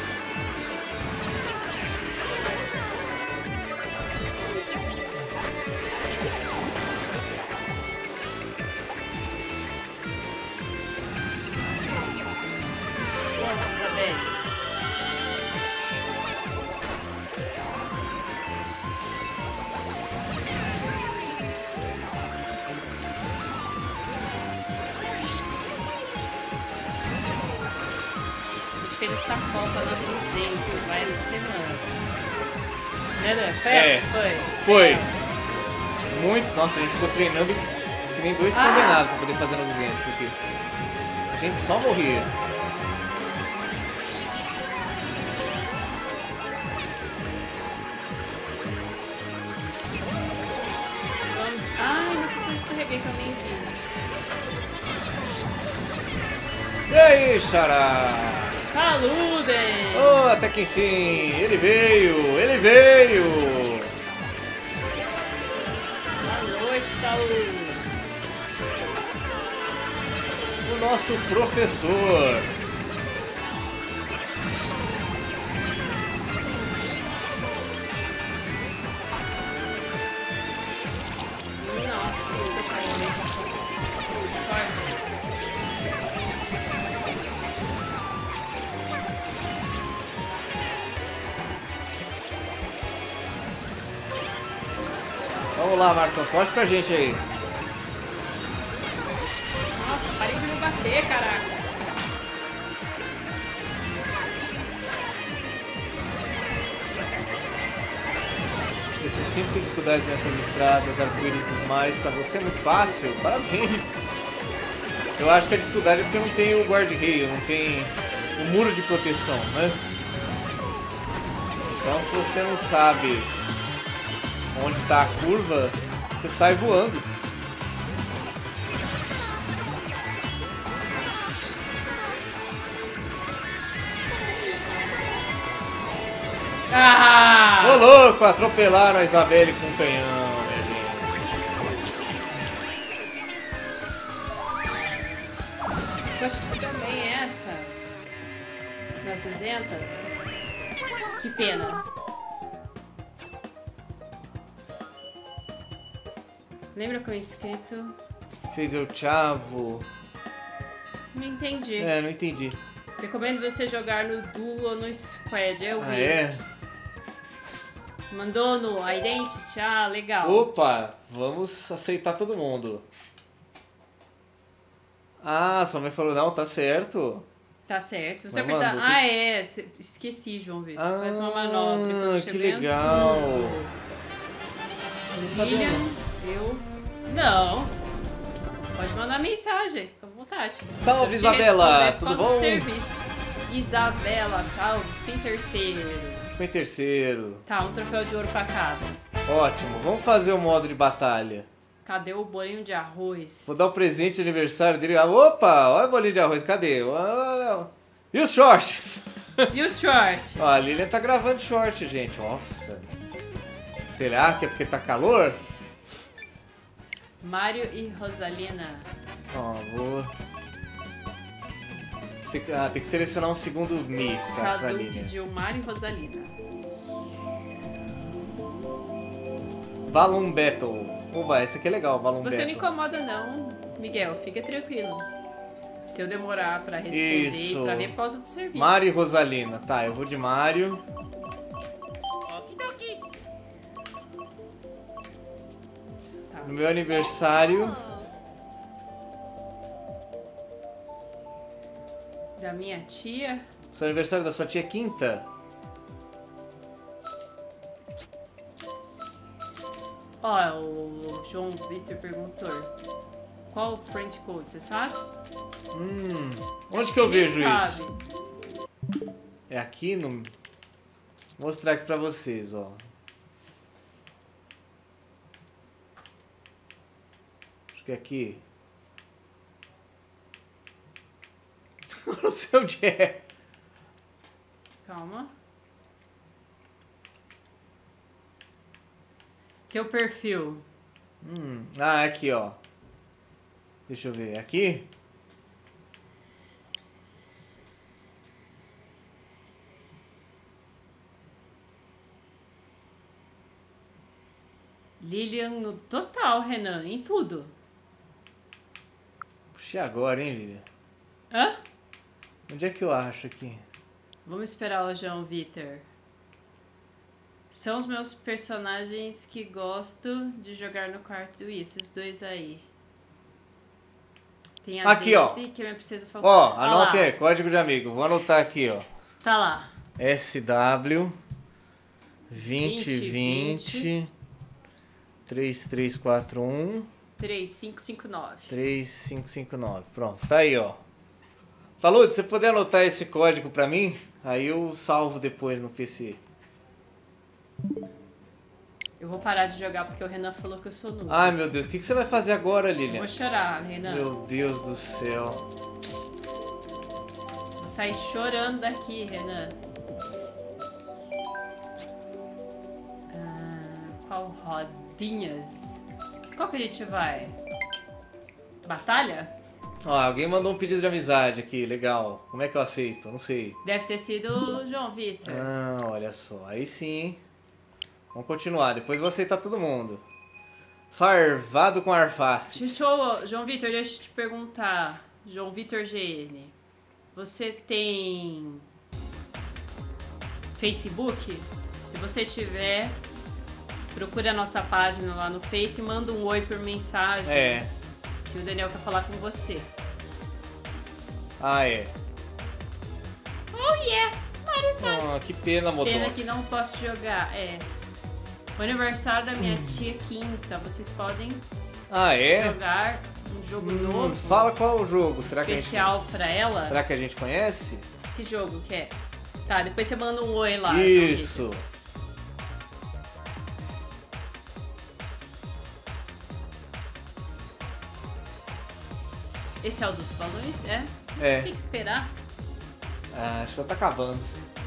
Fez essa Copa nas 200, vai essa semana. Né? Foi. Muito. Nossa, a gente ficou treinando que nem dois condenados pra poder fazer no 200 aqui. A gente só morria. Vamos. Ai, não escorreguei que eu nem vi. E aí, Xará? Paluden! Oh, até que enfim, ele veio! Boa noite, Paluden! O nosso professor! Nossa, que pariu! Vamos lá, Marcão, torce pra gente aí. Nossa, parei de me bater, caraca. Se vocês sempre têm dificuldade nessas estradas, arco-íris dos mares, pra você é muito fácil, parabéns. Eu acho que a dificuldade é porque não tem o guarda-reio, não tem o muro de proteção, né? Então se você não sabe onde está a curva, você sai voando. Ô louco, atropelaram a Isabelle com um canhão, minha gente. Eu acho que também é essa. Nas 200. Que pena. Lembra com o escrito? Fez eu chavo. Não entendi. É, não entendi. Recomendo você jogar no duo ou no squad. Eu vi. Ah, é? Mandou no Identity? Ah, legal. Opa, vamos aceitar todo mundo. Ah, sua mãe falou, não, tá certo. Tá certo. Se você Mas, apertar... mano, Ah, é. Esqueci, João Vitor. Faz uma manobra. Quando que chega legal. Não sabia, eu... Não. Pode mandar mensagem. Fica à vontade. Salve, Isabela. Tudo bom? Do serviço. Isabela, salve. Fica em terceiro. Foi em terceiro. Tá, um troféu de ouro pra cada. Ótimo. Vamos fazer o modo de batalha. Cadê o bolinho de arroz? Vou dar o presente de aniversário dele. Opa, olha o bolinho de arroz. Cadê? Olha. E os shorts? E os shorts? Ó, a Lilian tá gravando short, gente. Nossa. Será que é porque tá calor? Mário e Rosalina. Ó, vou... tem que selecionar um segundo Mi pra Cadu Lilian. pediu Mário e Rosalina. Balloon Battle. Oba, esse aqui é legal, Balloon Battle. Você não incomoda não, Miguel. Fica tranquilo. Se eu demorar pra responder Isso. e pra ver por causa do serviço. Mário e Rosalina. Tá, eu vou de Mário. Tá. No meu aniversário... Da minha tia. Seu aniversário da sua tia é quinta? Ó, o João Vitor perguntou. Qual o friend code, você sabe? Onde que eu vejo sabe. isso? É aqui no... Vou mostrar aqui pra vocês, ó. Acho que é aqui. Eu não sei onde é. Calma. Teu perfil. Ah, aqui, ó. Deixa eu ver. Aqui? Lilian no total, Renan. Em tudo. Puxei agora, hein, Lilian? Hã? Onde é que eu acho aqui? Vamos esperar o João Vitor. São os meus personagens que gosto de jogar no quarto. Esses dois aí. Tem a aqui, Daisy, ó. que minha princesa favorita. Ó, anote aí, código de amigo. Vou anotar aqui, ó. Tá lá. SW 2020 3341 3559. 3559. Pronto, tá aí, ó. Talude, se você puder anotar esse código pra mim, aí eu salvo depois no PC. Eu vou parar de jogar porque o Renan falou que eu sou noob. Ai, meu Deus, o que você vai fazer agora, Lilian? Vou chorar, Renan. Meu Deus do céu. Vou sair chorando daqui, Renan. Qual rodinhas? Qual que a gente vai? Batalha? Ó, alguém mandou um pedido de amizade aqui, legal. Como é que eu aceito? Não sei. Deve ter sido o João Vitor. Ah, olha só. Aí sim. Vamos continuar, depois eu vou aceitar todo mundo. Sarvado com arface. João Vitor, deixa eu te perguntar. João Vitor GN. Você tem Facebook? Se você tiver, procure a nossa página lá no Face e manda um oi por mensagem. É. Que o Daniel quer falar com você. Ah, é. Oh, yeah! Oh, que pena, Modox. Pena que não posso jogar. É. O aniversário da minha tia quinta. Vocês podem jogar um jogo novo. Fala qual o jogo. Especial pra ela. Será que a gente conhece? Que jogo que é? Tá, depois você manda um oi lá. Isso. Esse é o dos balões? É? É. Tem que esperar. Ah, acho que já tá acabando.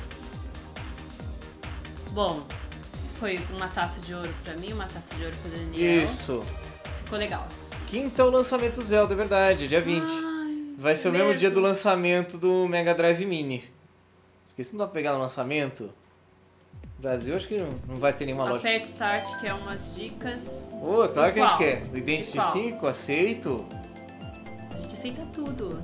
Bom, foi uma taça de ouro pra mim, uma taça de ouro pro Daniel. Isso. Ficou legal. Quinta é o lançamento do Zelda, é verdade, dia 20. Ai, vai ser o mesmo dia do lançamento do Mega Drive Mini. Porque se não dá pra pegar no lançamento, no Brasil acho que não vai ter nenhuma loja. Pet Start, que é umas dicas. Pô, claro que a gente quer. De Identity qual? 5, aceito. A gente aceita tudo.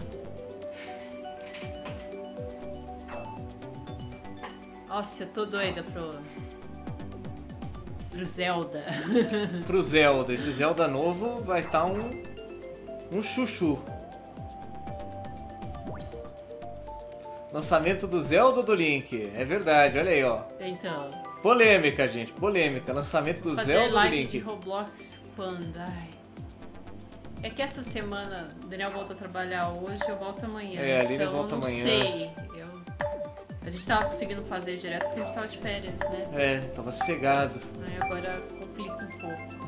Nossa, eu tô doida pro Zelda. Pro Zelda. Esse Zelda novo vai estar um chuchu. Lançamento do Zelda ou do Link? É verdade, olha aí, ó. Então. Polêmica, gente, polêmica. Lançamento do Fazer Zelda ou do live Link? de Roblox quando? Ai. É que essa semana o Daniel volta a trabalhar hoje, eu volto amanhã. É, a Lilian então, volta eu não amanhã. sei. A gente tava conseguindo fazer direto porque a gente tava de férias, né? É, tava sossegado. Aí agora complica um pouco.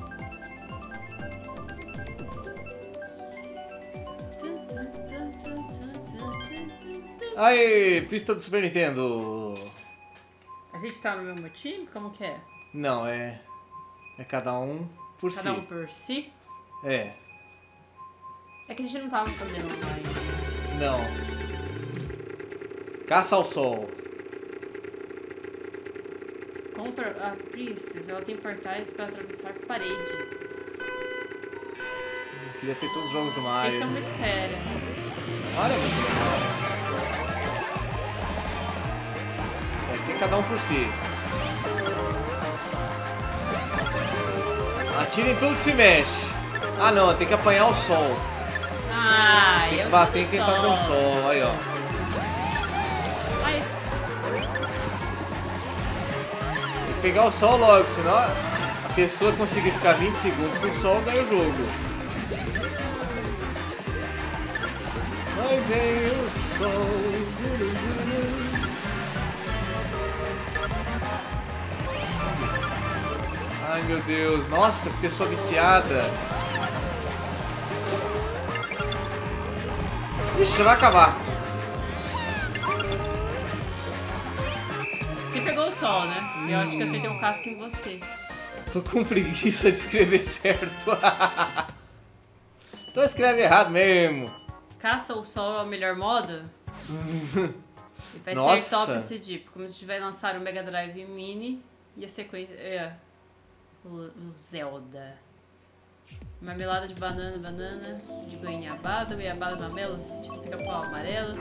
Aí, pista do Super Nintendo. A gente tá no mesmo time? Como que é? Não, é cada um por si. Cada um por si? É, É que a gente não tava fazendo online. não. Caça ao sol. Compra a Princess, ela tem portais para atravessar paredes. Eu queria ter todos os jogos do Mario. Vocês são muito fera. Olha, muito legal. É, tem cada um por si. Atira em tudo que se mexe. Ah não, tem que apanhar o sol. Ah, Tem que eu bater em sou quem do tá com o sol. Aí, ó. Ai, Tem que pegar o sol logo, senão a pessoa conseguir ficar 20 segundos com o sol ganha o jogo. Aí vem o sol. Ai, meu Deus. Nossa, que pessoa viciada. Ixi, já vai acabar. Você pegou o sol, né? Eu acho que acertei um casco em você. Tô com preguiça de escrever certo. Então escreve errado mesmo. Caça o sol é o melhor modo? E vai Nossa. ser top esse tipo. Como se tiver lançado o Mega Drive Mini e a sequência... o Zelda. Marmelada de banana, de goiabada mamelo, sentido pica-pau amarelo.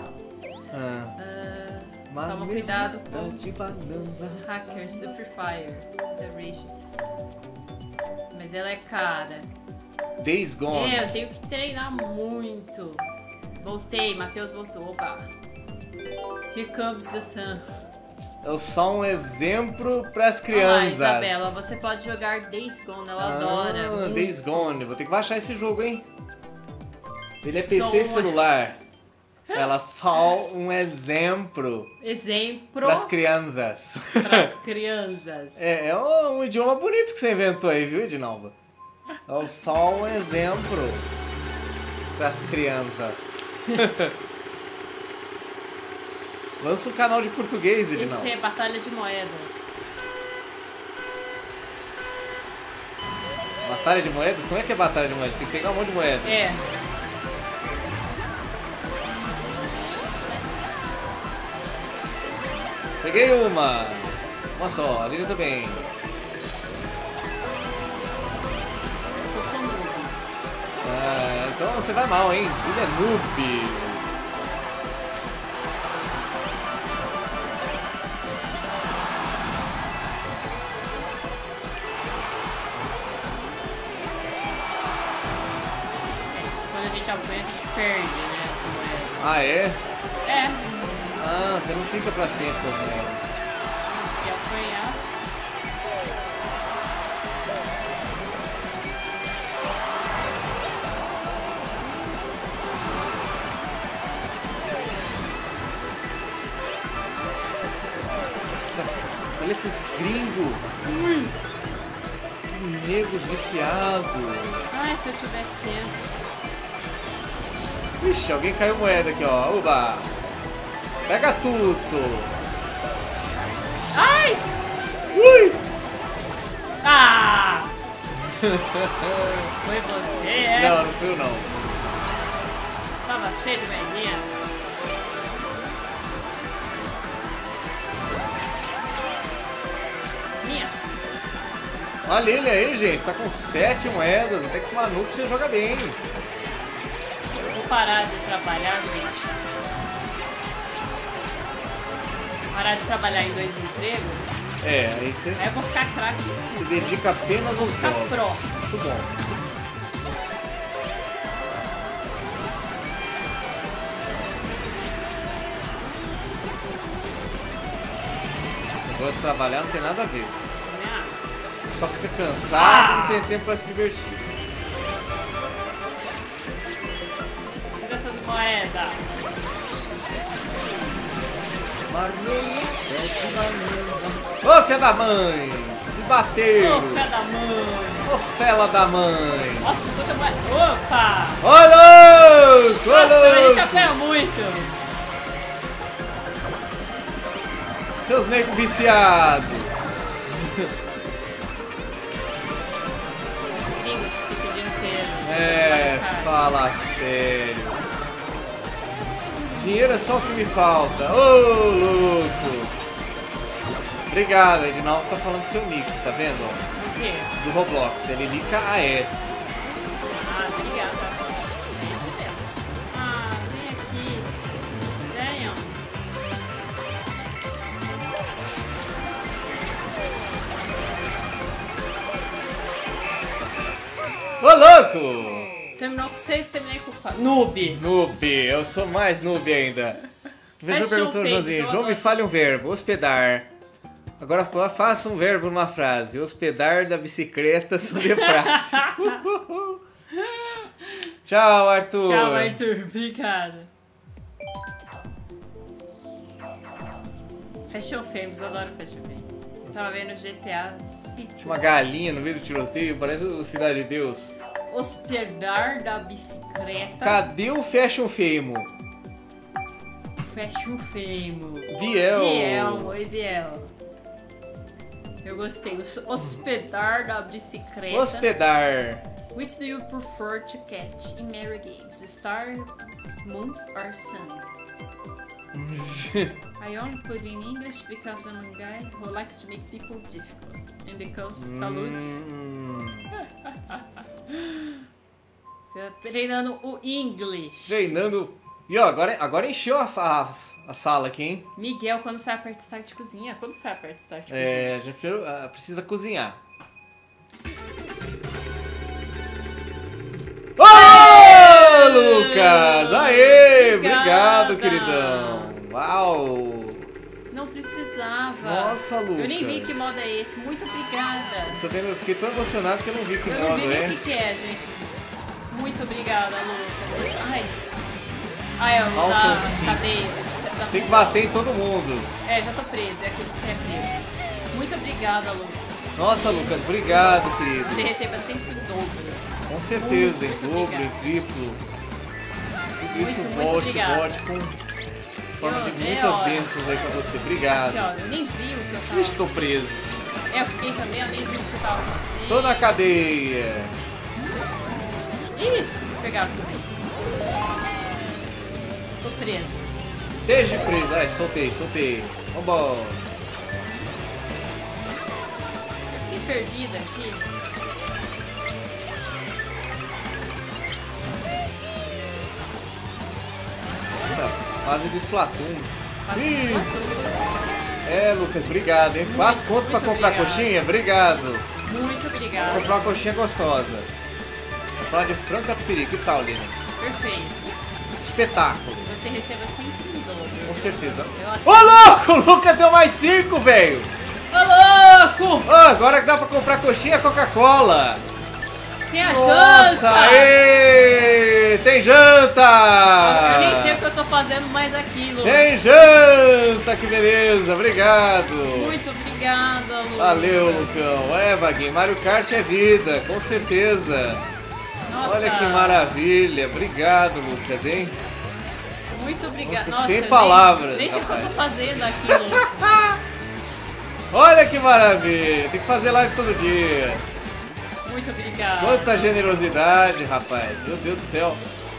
Toma cuidado com os hackers do Free Fire, The Rages. Mas ela é cara. Days Gone. Eu tenho que treinar muito. Voltei, Matheus voltou. Opa. Here comes the sun. É só um exemplo pras crianças. Isabela, você pode jogar Days Gone, ela adora. Days Gone, vou ter que baixar esse jogo, hein? Ele é PC e celular. Ela é só um exemplo. Pras crianças. Pras crianças. É um idioma bonito que você inventou aí, viu, Edinalva? É só um exemplo pras crianças. Lança um canal de português, Edinalva. Esse é Batalha de Moedas. Batalha de moedas? Como é que é batalha de moedas? Tem que pegar um monte de moedas. É. Peguei uma. Uma só, a Lili também. Então você vai mal, hein? Ele é noob. Quando a gente apanha, a gente perde, né? As moedas. Ah, é? É. Ah, você não fica pra sempre com as moedas. Se apanhar... Nossa, olha esses gringos. Que negros viciados. Ai, se eu tivesse tempo. Ixi, alguém caiu moeda aqui, ó. Uba! Pega tudo! Ai! Ui! Ah! Foi você, é? Não, não fui eu não. Tava cheio de velhinha. Minha. Olha ele aí, gente. Tá com 7 moedas. Até que o Manu você joga bem. Eu vou parar de trabalhar, gente. Parar de trabalhar em 2 empregos. É, aí você Aí eu vou ficar craque. se dedica apenas aos Ficar jogos. pro. Muito bom. Agora trabalhar não tem nada a ver. Você só fica cansado e não tem tempo pra se divertir. Tira essas moedas. Ô, filha da mãe! Me bateu! Ô, fé da mãe. Ô, fela da mãe! Nossa, quanta moeda. Opa! Ô, louco! Ô, Nossa, a gente louco! apanha muito. Seus negros viciados! Esses gringos que ficam pedindo dinheiro. É, fala sério. Dinheiro é só o que me falta. Ô, louco! Obrigado, Edinaldo tá falando seu nick, tá vendo? O quê? Do Roblox, ele nica AS. Ah, obrigada. É isso mesmo. Ah, vem aqui. Venham. Ô, louco! Terminou com 6, terminei com 4. Noob! Noob, eu sou mais noob ainda. O professor Fecha perguntou o ao Face, Joãozinho, eu João, me adoro. fale um verbo, hospedar. Agora faça um verbo numa frase. Hospedar da bicicleta sobre plástico. Tchau, Arthur. Tchau, Arthur. Obrigada. Fashion Famous, eu adoro Fashion Famous. Tava vendo GTA City. Tinha uma galinha no meio do tiroteio, parece o Cidade de Deus. Hospedar da bicicleta. Cadê o Fashion Fame? Fashion Fame. Biel. Oi, Biel. Eu gostei. Hospedar da bicicleta. Hospedar. Which do you prefer to catch in Mario games? Stars, moons or sun? I only put in English because I'm a guy who likes to make people difficult. And because Taludes. Tá treinando o inglês. Treinando. E ó, agora encheu a sala aqui, hein? Miguel, quando sai aperta start cozinha? Quando sai aperta start cozinha? É, a gente precisa cozinhar. Ô, Lucas! Aê! Obrigado, queridão! Uau! Não precisava. Nossa, Lucas! Eu nem vi que modo é esse. Muito obrigada. Tô vendo, eu fiquei tão emocionado que eu não vi que modo é. Eu não vi nem o que é, gente. Muito obrigada, Lucas. Ai, eu da cadeia. Você tem que bater em todo mundo. É, já tô preso. É aquele que você é preso. Muito obrigada, Lucas. Nossa, Lucas, obrigado, querido. Você receba sempre o dobro. Com certeza, muito em dobro, obrigada. em triplo. Tudo isso Muito volte com forma de muitas bênçãos aí pra você. Obrigado. Aqui, ó, eu nem vi o que eu tava. Estou preso. Eu fiquei também, eu nem vi o que eu tava fazendo. Tô na cadeia. Ih, pegaram também. Tô presa. Esteja preso. Ai, soltei. Vambora. Fiquei perdida aqui. Essa fase do Splatoon. Faz Ih, isso tudo. É, Lucas, obrigado, hein? 4 contos pra comprar obrigado. coxinha? Obrigado. Muito Vou obrigada. comprar uma coxinha gostosa. Vou falar de frango catupiry. Que tal, Lina? Perfeito. Espetáculo. Você receba sempre um dobro. Com certeza. Eu Ô, louco! O Lucas deu mais 5, velho! Ô, louco! Ô, agora que dá pra comprar coxinha Coca-Cola. Tem a Nossa, janta! aê! Tem janta! Eu nem sei o que eu tô fazendo mais aquilo. Tem janta, que beleza, obrigado. Muito obrigada, Lucas. Valeu, Lucão. É, Vaguinho, Mario Kart é vida, com certeza. Nossa. Olha que maravilha, obrigado, Lucas, hein? Muito obrigada. Nossa, Nossa, sem eu palavras, Nem sei o que eu rapaz. tô fazendo aqui, Lucas. Olha que maravilha, tem que fazer live todo dia. Muito obrigada. Quanta generosidade, rapaz, meu Deus do céu.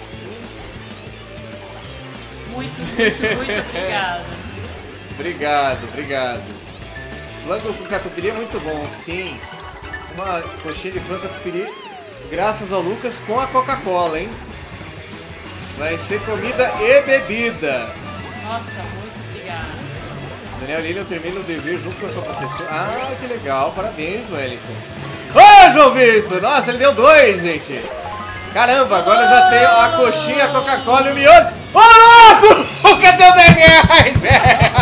Muito obrigada. Obrigado. Frango com catupiry é muito bom, sim. Uma coxinha de frango catupiry, graças ao Lucas, com a Coca-Cola, hein? Vai ser comida e bebida. Nossa, muito obrigada. Daniel Lili, eu termino o dever junto com a sua professora. Ah, que legal, parabéns, Wellington. Ô, João Vitor! Nossa, ele deu 2, gente. Caramba, agora eu já tenho a coxinha, a Coca-Cola e o miolo. Ô, louco! Cadê o 10 reais, velho?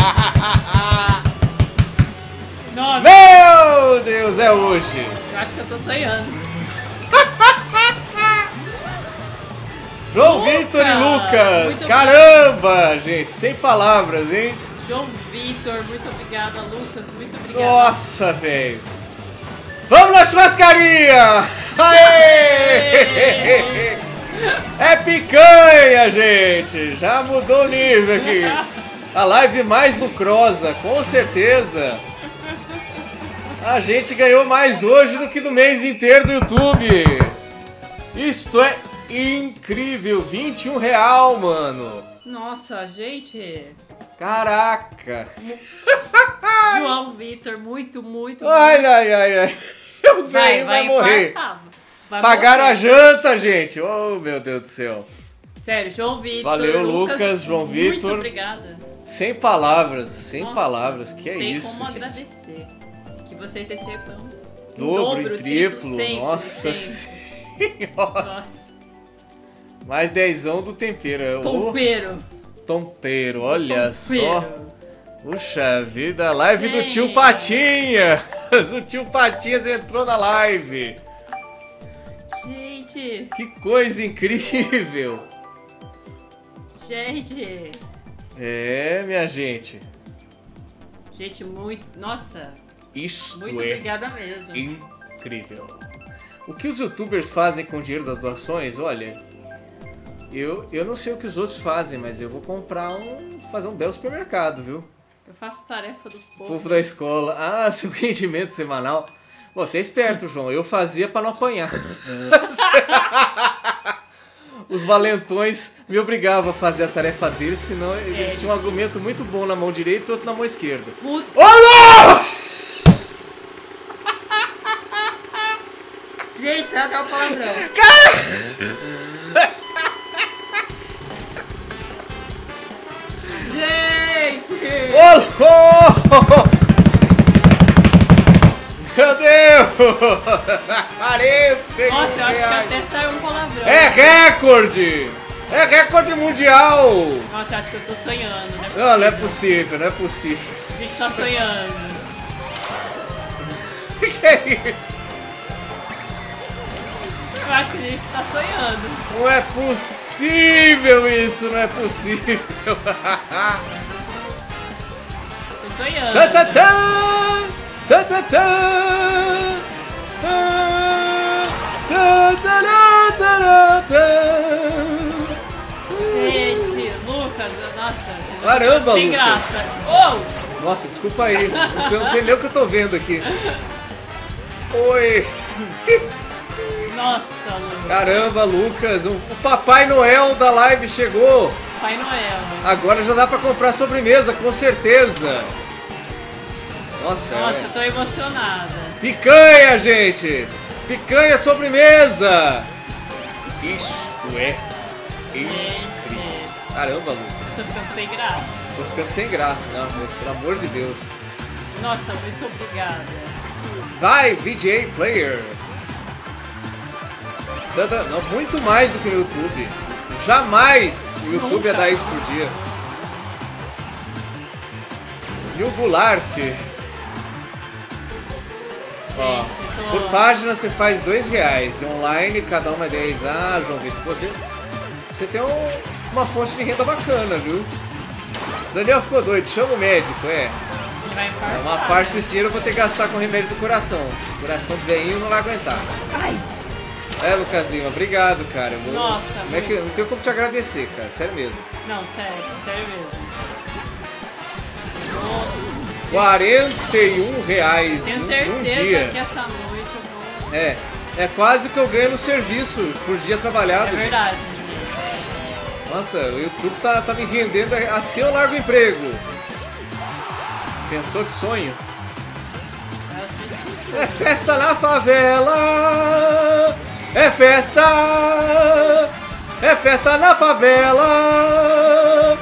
Nossa, Meu Deus, é hoje. eu acho que eu tô sonhando. João Lucas, Vitor e Lucas. muito Caramba, gente, sem palavras, hein? João Vitor, muito obrigada. Lucas, muito obrigada. Nossa, velho. Vamos na churrascaria! Aê! É picanha, gente! Já mudou o nível aqui. A live mais lucrosa, com certeza. A gente ganhou mais hoje do que no mês inteiro do YouTube. Isto é incrível. R$21, mano. Nossa, gente. Caraca. João Vitor, muito. Ai. O velho vai morrer. infartar. Vai Pagaram morrer. a janta, gente. Oh, meu Deus do céu. Sério, João Vitor. Valeu, Lucas, João Muito Vitor. obrigada. Sem palavras, Nossa, palavras. Que é tem isso, como gente. agradecer. Que vocês recebam Dobro e triplo. sempre, Nossa sempre. senhora. Nossa. Mais 10ão do tempero. Tompeiro. Tompeiro, olha só. Tompeiro. Puxa vida, live do tio Gente. Patinhas. O tio Patinhas entrou na live. Gente. Que coisa incrível. Gente. É, minha gente. Gente, muito. Nossa. Isto Muito obrigada mesmo. Incrível. O que os youtubers fazem com o dinheiro das doações, olha... Eu não sei o que os outros fazem, mas eu vou fazer um belo supermercado, viu? Eu faço tarefa do Povo da escola. Ah, seu rendimento semanal. Você é esperto, João. Eu fazia pra não apanhar. Os valentões me obrigavam a fazer a tarefa deles, senão eles tinham um argumento muito bom na mão direita e outro na mão esquerda. Puta. Oh, não! Gente, será que é um palavrão? Gente! Oh! Meu Deus! 40! Nossa, eu acho que até saiu um palavrão. É recorde! É recorde mundial! Nossa, eu acho que eu tô sonhando, né? Não é possível, não é possível. A gente tá sonhando. Que é isso? Eu acho que a gente tá sonhando. Não é possível isso, não é possível. Tô sonhando. Tá, tá, tá! Tá, tá, tá! Tá, tá, tá, tá. Gente, Lucas, nossa. Caramba, sem Lucas. graça. Oh! Nossa, desculpa aí. Eu não sei nem o que eu tô vendo aqui. Oi! Nossa, Lucas. Caramba, Lucas, o Papai Noel da live chegou. Pai Noel. Agora já dá pra comprar sobremesa, com certeza. Nossa, Nossa, eu tô emocionada. Picanha, gente! Picanha sobremesa! Isto é incrível. Caramba, Lucas. Tô ficando sem graça. Tô ficando sem graça, não, pelo amor de Deus. Nossa, muito obrigada. Vai, VGA Player! Não, muito mais do que no YouTube. Jamais o YouTube ia dar isso por dia. E o Goulart. Ó, por página você faz R$2. Online, cada uma é 10. Ah, João Vitor, você tem uma fonte de renda bacana, viu? Daniel ficou doido, chama o médico, é. Uma parte desse dinheiro eu vou ter que gastar com remédio do coração. Coração do velhinho não vai aguentar. Ai. É, Lucas Lima, obrigado, cara. Nossa, como é que eu não tenho como te agradecer, cara, sério mesmo. Não, sério mesmo. R$41 Tenho num certeza dia. que essa noite eu vou... É quase o que eu ganho no serviço por dia trabalhado. É verdade, gente. Nossa, o YouTube tá me rendendo assim eu largo o emprego. Pensou que sonho? É festa na favela! É festa! É festa na favela!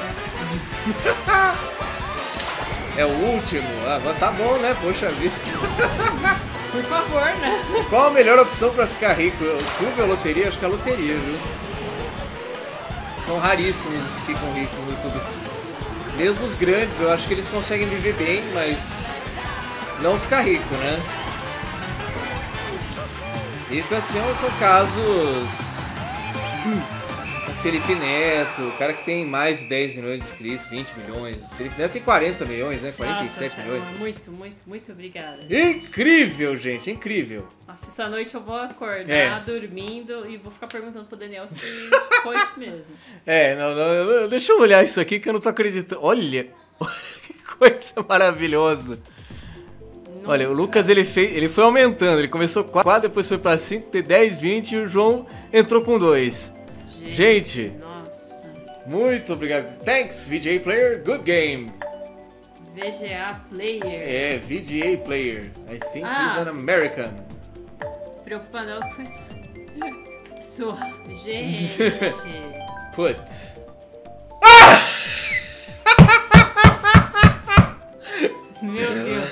É o último? Ah, tá bom, né? Poxa vida. Por favor, né? Qual a melhor opção pra ficar rico? O clube ou a loteria? Acho que é a loteria, viu? São raríssimos os que ficam ricos no YouTube. Mesmo os grandes, eu acho que eles conseguem viver bem, mas não ficar rico, né? Rico assim são casos... O Felipe Neto, o cara que tem mais de 10 milhões de inscritos, 20 milhões. O Felipe Neto tem 40 milhões, né? 47 Nossa, milhões. muito obrigada. Incrível, gente, incrível. Nossa, essa noite eu vou acordar dormindo e vou ficar perguntando pro Daniel se foi isso mesmo. Não, deixa eu olhar isso aqui que eu não tô acreditando. Olha, que coisa maravilhosa. Nunca. Olha, o Lucas ele foi aumentando, ele começou com 4, depois foi pra 5, 10, 20 e o João entrou com 2. Gente, nossa. Muito obrigado. Thanks, VGA Player, good game. VGA Player. É, VGA Player. I think he's an American. Se preocupa não que foi sua. Gente. Put. Meu Deus.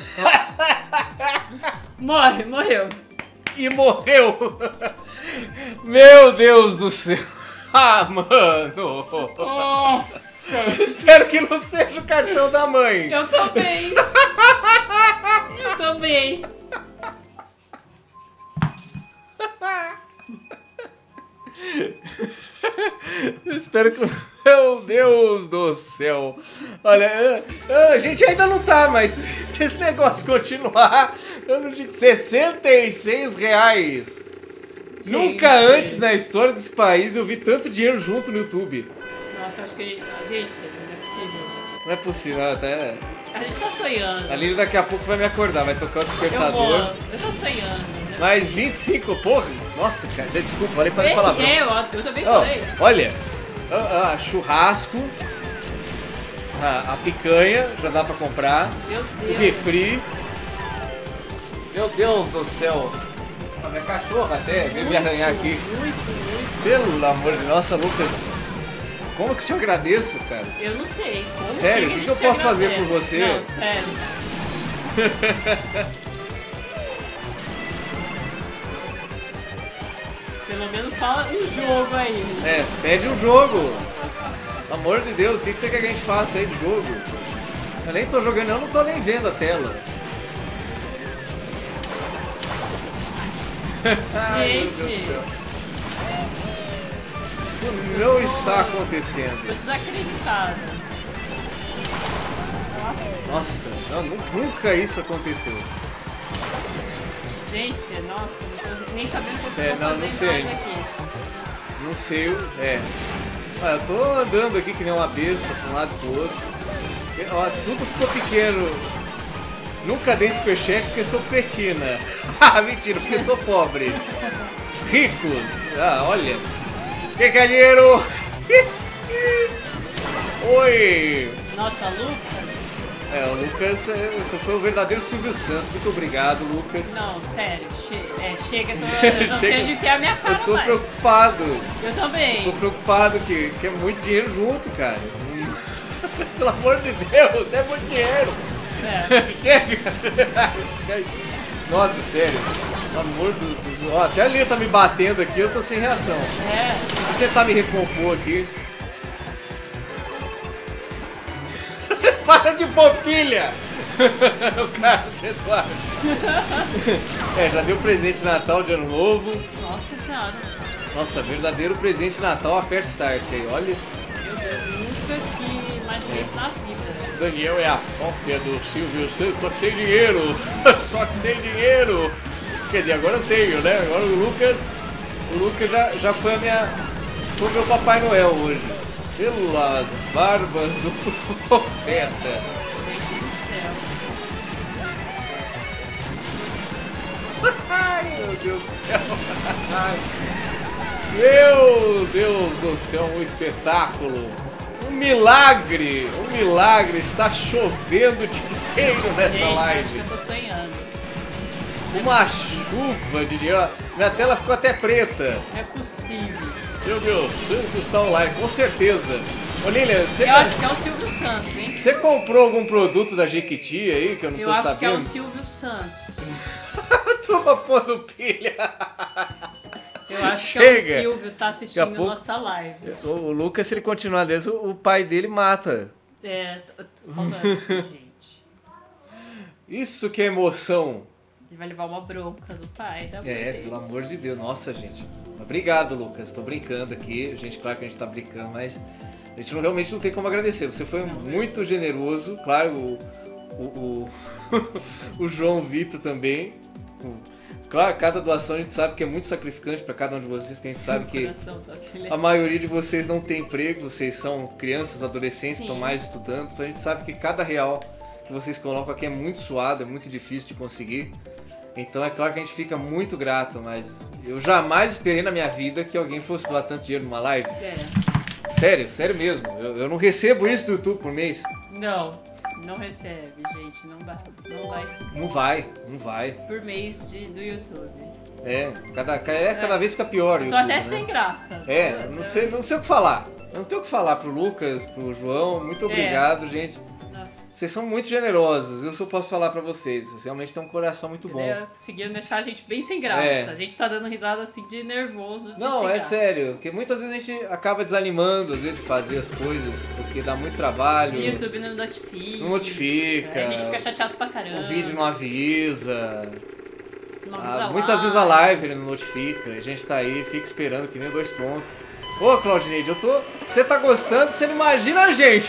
Morreu. E morreu. Meu Deus do céu. Ah, mano! Nossa! Espero que não seja o cartão da mãe! Eu também! Eu também! Espero que... Meu Deus do céu. Olha, a gente ainda não tá, mas se esse negócio continuar, eu não digo R$66. Nunca antes na história desse país eu vi tanto dinheiro junto no YouTube. Nossa, eu acho que gente, não é possível. Não é possível, até... A gente tá sonhando. A Lili daqui a pouco vai me acordar, vai tocar o despertador. Eu tô sonhando. Mais 25, porra. Nossa, cara, desculpa, falei para palavrão. Eu também falei. Olha, churrasco, a picanha, já dá pra comprar. Meu Deus. O refri. Meu Deus do céu. A minha cachorra até veio me arranhar aqui. Muito. Pelo amor de Deus, nossa, Lucas. Como que eu te agradeço, cara? Eu não sei. Como sério? O que eu posso fazer por você? Não, sério. Pelo menos fala um jogo aí. Pede um jogo. Pelo amor de Deus, o que você quer que a gente faça aí de jogo? Eu nem tô jogando, eu não tô nem vendo a tela. Ai, gente. Isso não está acontecendo. Tô desacreditada. Nossa, não, nunca isso aconteceu. Gente, nossa, não tô nem sabendo o que eu tô não fazendo sei. aqui. Não sei, eu tô andando aqui que nem uma besta pra um lado e pro outro. Tudo ficou pequeno. Nunca dei superchat porque sou cretina. Mentira, porque sou pobre. Ricos. Olha. Quem quer dinheiro? Oi. Nossa, Lucas. O Lucas foi o verdadeiro Silvio Santos. Muito obrigado, Lucas. Não, sério. Chega, eu não sei onde enfiar minha cara. Eu tô preocupado. Eu também. Tô preocupado que é muito dinheiro junto, cara. Pelo amor de Deus, é muito dinheiro. Chega. Nossa, sério. Pelo amor de Deus. Até a Lia tá me batendo aqui, eu tô sem reação. Vou tentar me recompor aqui. Para de pôr pilha! O cara, você acha? Já deu presente de Natal, de Ano Novo. Nossa Senhora. Nossa, verdadeiro presente de Natal, aperta Start aí, olha. Meu Deus, nunca que imaginei isso na vida. Daniel é a cópia do Silvio Santos, só que sem dinheiro. Só que sem dinheiro. Quer dizer, agora eu tenho, né? Agora o Lucas já foi foi o meu Papai Noel hoje. Pelas barbas do profeta. Gente do céu. Ai, meu Deus do céu. Meu Deus do céu, um espetáculo. Um milagre. Está chovendo dinheiro nesta live. Acho que eu tô sonhando. Uma chuva de dinheiro. Minha tela ficou até preta. Não é possível. Silvio Santos está online, com certeza. Ô Lilian, você... Eu acho que é o Silvio Santos, hein? Você comprou algum produto da Jequiti aí que eu não tô sabendo? Eu acho que é o Silvio Santos. Turma pondo pilha. Eu acho que é o Silvio tá assistindo nossa live. O Lucas, se ele continuar desse, o pai dele mata. Tô falando, gente. Isso que é emoção. Ele vai levar uma bronca do pai, tá bom? Pelo amor de Deus. Nossa, gente. Obrigado, Lucas. Tô brincando aqui. Gente, claro que a gente tá brincando, mas a gente realmente não tem como agradecer. Você foi muito generoso. Claro, o João Vitor também. Claro, cada doação a gente sabe que é muito sacrificante para cada um de vocês, porque a gente sabe que a maioria de vocês não tem emprego, vocês são crianças, adolescentes, estão mais estudando. Então a gente sabe que cada real que vocês colocam aqui é muito suado, é muito difícil de conseguir. Então é claro que a gente fica muito grato, mas eu jamais esperei na minha vida que alguém fosse doar tanto dinheiro numa live. Sério mesmo. Eu não recebo isso do YouTube por mês. Não recebe, gente. Não dá isso. Não vai. Por mês do YouTube. Cada vez fica pior o YouTube. Tô até sem graça. Não sei o que falar. Eu não tenho o que falar pro Lucas, pro João. Muito obrigado, gente. Nossa. Vocês são muito generosos, eu só posso falar pra vocês. Vocês realmente têm um coração muito bom. Conseguiram deixar a gente bem sem graça. A gente tá dando risada assim de nervoso. Não, é sério, porque muitas vezes a gente acaba desanimando às vezes, de fazer as coisas, porque dá muito trabalho. O YouTube não notifica. Não notifica. A gente fica chateado pra caramba. O vídeo não avisa. Não avisa muitas vezes a live ele não notifica. A gente tá aí, fica esperando que nem dois tontos. Ô, Claudineide, eu tô... Você tá gostando, você não imagina a gente.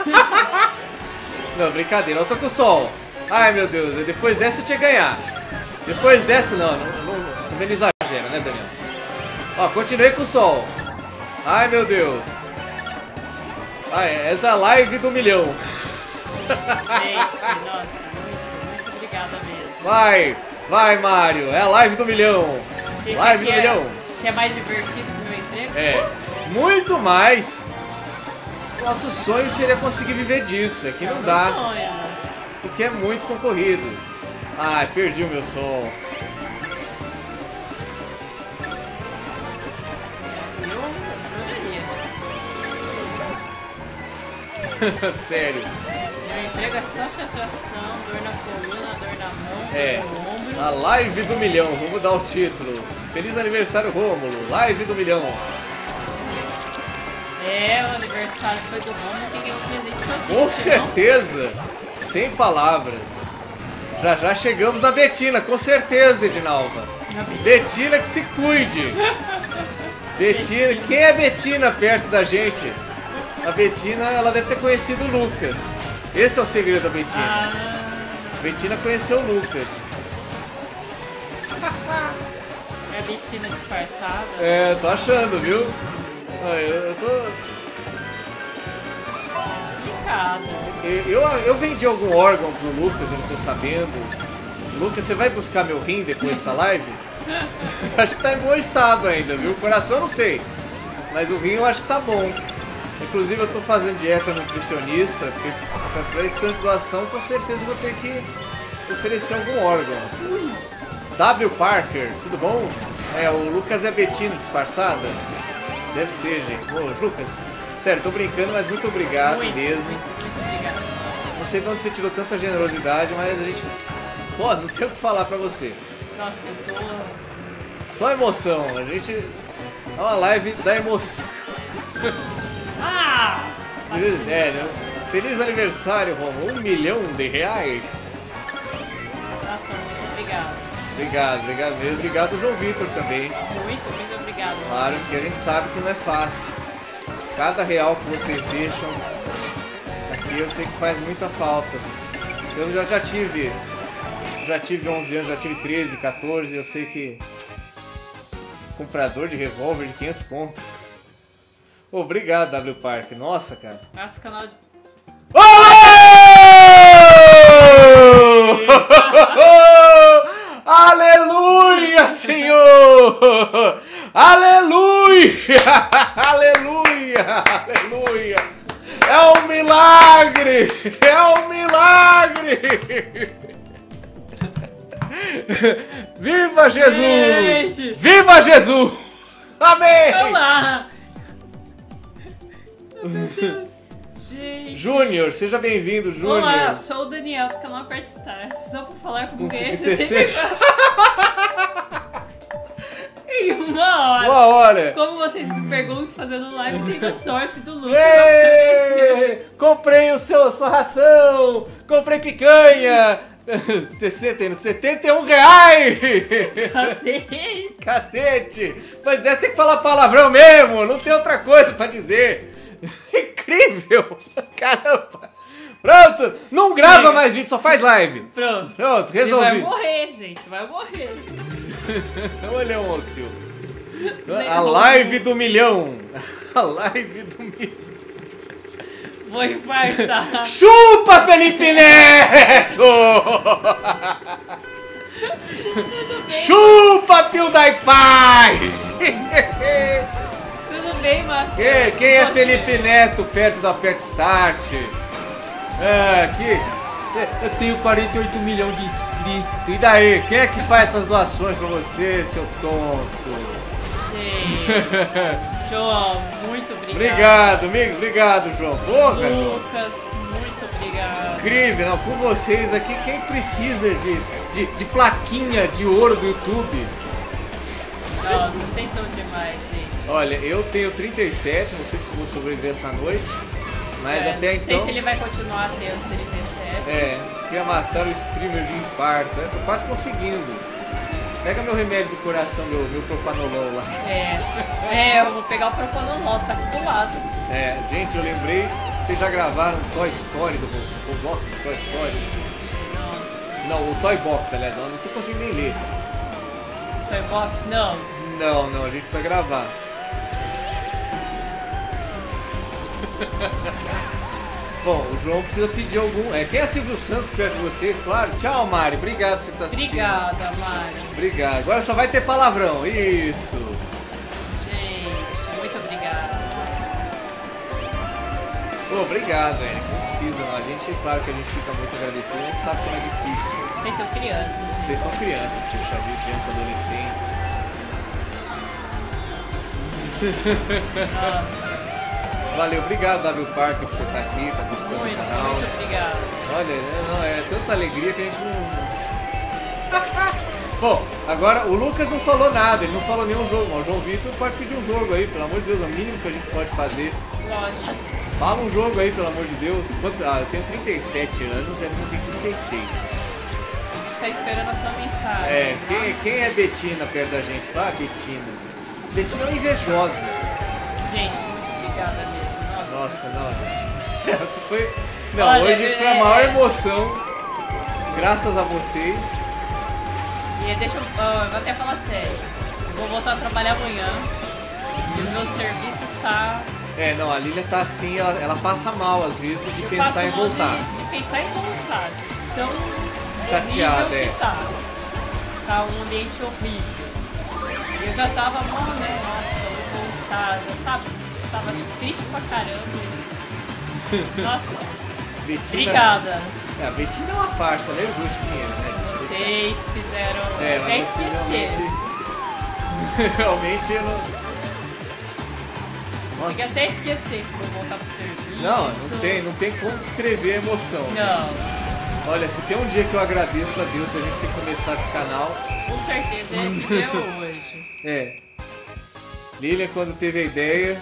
Não, brincadeira, eu tô com o sol. Ai, meu Deus, depois dessa eu tinha que ganhar. Depois dessa, não também não exagera, né, Daniel? Ó, continuei com o sol. Ai, meu Deus. Ai, essa live do milhão. Gente, nossa, muito obrigada mesmo. Vai, Mário, é a live do milhão. Live do milhão. Se é mais divertido que o meu emprego? É, muito mais. Nosso sonho seria conseguir viver disso, é que não dá. Sonho, né? Porque é muito concorrido. Ai, perdi o meu som. Sério. Meu emprego é só chateação, dor na coluna, dor na mão, dor no ombro. A live do milhão, vou mudar o título. Feliz aniversário, Rômulo. Live do milhão. É, o aniversário foi do Rômulo, quem ganhou um presente pra gente. Com certeza. Não? Sem palavras. Já chegamos na Betina, com certeza, Edinalva. Betina que se cuide. Betina, quem é Betina perto da gente? A Betina, ela deve ter conhecido o Lucas. Esse é o segredo da Betina. A Betina conheceu o Lucas. É a Betina disfarçada? É, tô achando, viu? Eu tô... Explicado. Eu vendi algum órgão pro Lucas, eu não tô sabendo. Lucas, você vai buscar meu rim depois dessa live? Acho que tá em bom estado ainda, viu? O coração eu não sei. Mas o rim eu acho que tá bom. Inclusive eu tô fazendo dieta nutricionista, porque pra esse tanto de doação com certeza eu vou ter que oferecer algum órgão. W. Parker, tudo bom? É, o Lucas é a Betina disfarçada? Deve ser, gente. Ô, Lucas, sério, tô brincando, mas muito obrigado mesmo. Muito obrigado. Não sei de onde você tirou tanta generosidade, mas a gente... Pô, não tem o que falar pra você. Nossa, eu tô... Só emoção, a gente... É uma live da emoção. Ah! É, né? Feliz aniversário, Romulo. R$1 milhão. Nossa, muito obrigado. Obrigado mesmo. Obrigado, João Vitor, também. Muito obrigado. Claro, porque a gente sabe que não é fácil. Cada real que vocês deixam aqui eu sei que faz muita falta. Eu já tive 11 anos, já tive 13, 14, eu sei que comprador de revólver de 500 conto. Obrigado, W Park. Nossa, cara. Nosso canal de... Aleluia, Senhor! Aleluia! Aleluia! Aleluia! É um milagre! É um milagre! Viva Jesus! Gente. Viva Jesus! Amém! Olá! Meu Deus! Gente! Júnior, seja bem-vindo, Júnior! Olá, sou o Daniel do canal Aperte Start. Não pra falar como que é esse... 60. Em uma hora! Uma hora! Como vocês me perguntam, fazendo live, tem a sorte do Lucas. Ei, comprei sua ração! Comprei picanha! 71 reais! Cacete! Cacete! Mas deve ter que falar palavrão mesmo! Não tem outra coisa pra dizer! Incrível! Caramba! Pronto! Não grava mais vídeo, só faz live! Pronto! Pronto, resolvi! Ele vai morrer, gente! Vai morrer! Olha o Môncio! A live do milhão! A live do milhão! Vou infartar! Chupa, Felipe Neto! Chupa, PewDiePie! Tudo bem, Matheus? Quem é Felipe Neto perto do Aperte Start? Aqui. Eu tenho 48 milhões de inscritos. E daí? Quem é que faz essas doações pra você, seu tonto? Gente, João, muito obrigado. Obrigado, amigo. Obrigado, João. Porra, Lucas, muito obrigado. Incrível, não? Com vocês aqui, quem precisa de plaquinha de ouro do YouTube? Nossa, vocês são demais, gente. Olha, eu tenho 37, não sei se vou sobreviver essa noite, mas até não então... sei se ele vai continuar tendo 37. Queria matar o streamer de infarto, tô quase conseguindo. Pega meu remédio do coração, meu propanolol lá. Eu vou pegar o propanolol, tá aqui do lado. Gente, eu lembrei, vocês já gravaram o Toy Story do Roblox do Toy Story? Nossa. Não, o Toy Box, aliás, não tô conseguindo nem ler. Toy Box, não. Não, a gente precisa gravar. Bom, o João precisa pedir algum... quem é Silvio Santos perto de vocês, claro. Tchau, Mari. Obrigado por você estar assistindo. Obrigada, Mari. Obrigado. Agora só vai ter palavrão. Isso. Gente, muito obrigada. Pô, obrigado, velho. Não precisa, não. A gente, claro que a gente fica muito agradecido. A gente sabe como é difícil. Vocês são crianças. Vocês são crianças, puxa vida, crianças adolescentes. Nossa. Valeu, obrigado, W Parker, por você estar aqui, tá gostando do canal. Muito obrigado. Olha, não, é tanta alegria que a gente não... Bom, agora o Lucas não falou nada, ele não falou nenhum jogo. Mas o João Vitor pode pedir um jogo aí, pelo amor de Deus, é o mínimo que a gente pode fazer. Lógico. Fala um jogo aí, pelo amor de Deus. Quantos... eu tenho 37 anos, já não tenho 36. A gente tá esperando a sua mensagem. Quem é Betina perto da gente? Ah, Betina. Betina é invejosa. Gente, muito obrigada mesmo. Nossa, não, gente. Essa foi... Não, olha, hoje foi a maior emoção. Graças a vocês. E deixa eu vou até falar sério. Eu vou voltar a trabalhar amanhã. E o meu serviço tá... Não, a Lilia tá assim, ela passa mal às vezes de pensar em voltar. De pensar em voltar. Então, chateada, que tá um ambiente horrível. Eu já tava mal, né? Nossa, eu vou voltar, já sabe? Tava triste pra caramba. Nossa. Betina, obrigada. A Betina é uma farsa, ela levou esse dinheiro, né? Vocês fizeram até esquecer. Realmente eu não... Consegui até esquecer que vou voltar pro serviço. Não tem como descrever a emoção. Não. Né? Olha, se tem um dia que eu agradeço a Deus da gente ter começado esse canal... Com certeza, esse dia é hoje. Lilia, quando teve a ideia...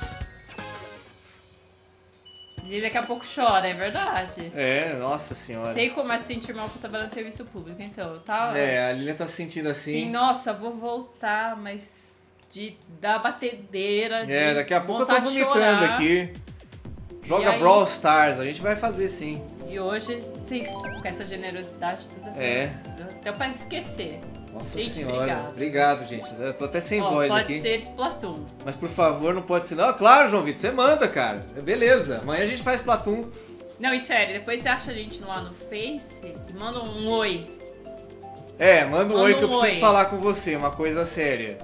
E daqui a pouco chora, é verdade. Nossa senhora. Sei como é se sentir mal por trabalhar no serviço público, então, tá? A Lilia tá se sentindo assim. Sim, nossa, vou voltar, mas de dar batedeira, daqui a pouco eu tô vomitando aqui. Joga aí... Brawl Stars, a gente vai fazer sim. E hoje, vocês, com essa generosidade toda, deu pra esquecer. Nossa gente, senhora, obrigado, gente. Eu tô até sem voz pode aqui. Pode ser Splatoon. Mas por favor, não pode ser... Não, claro, João Vitor, você manda, cara. Beleza, amanhã a gente faz Splatoon. Não, e sério, depois você acha a gente lá no Face e manda um oi. Manda um oi que eu preciso falar com você, uma coisa séria.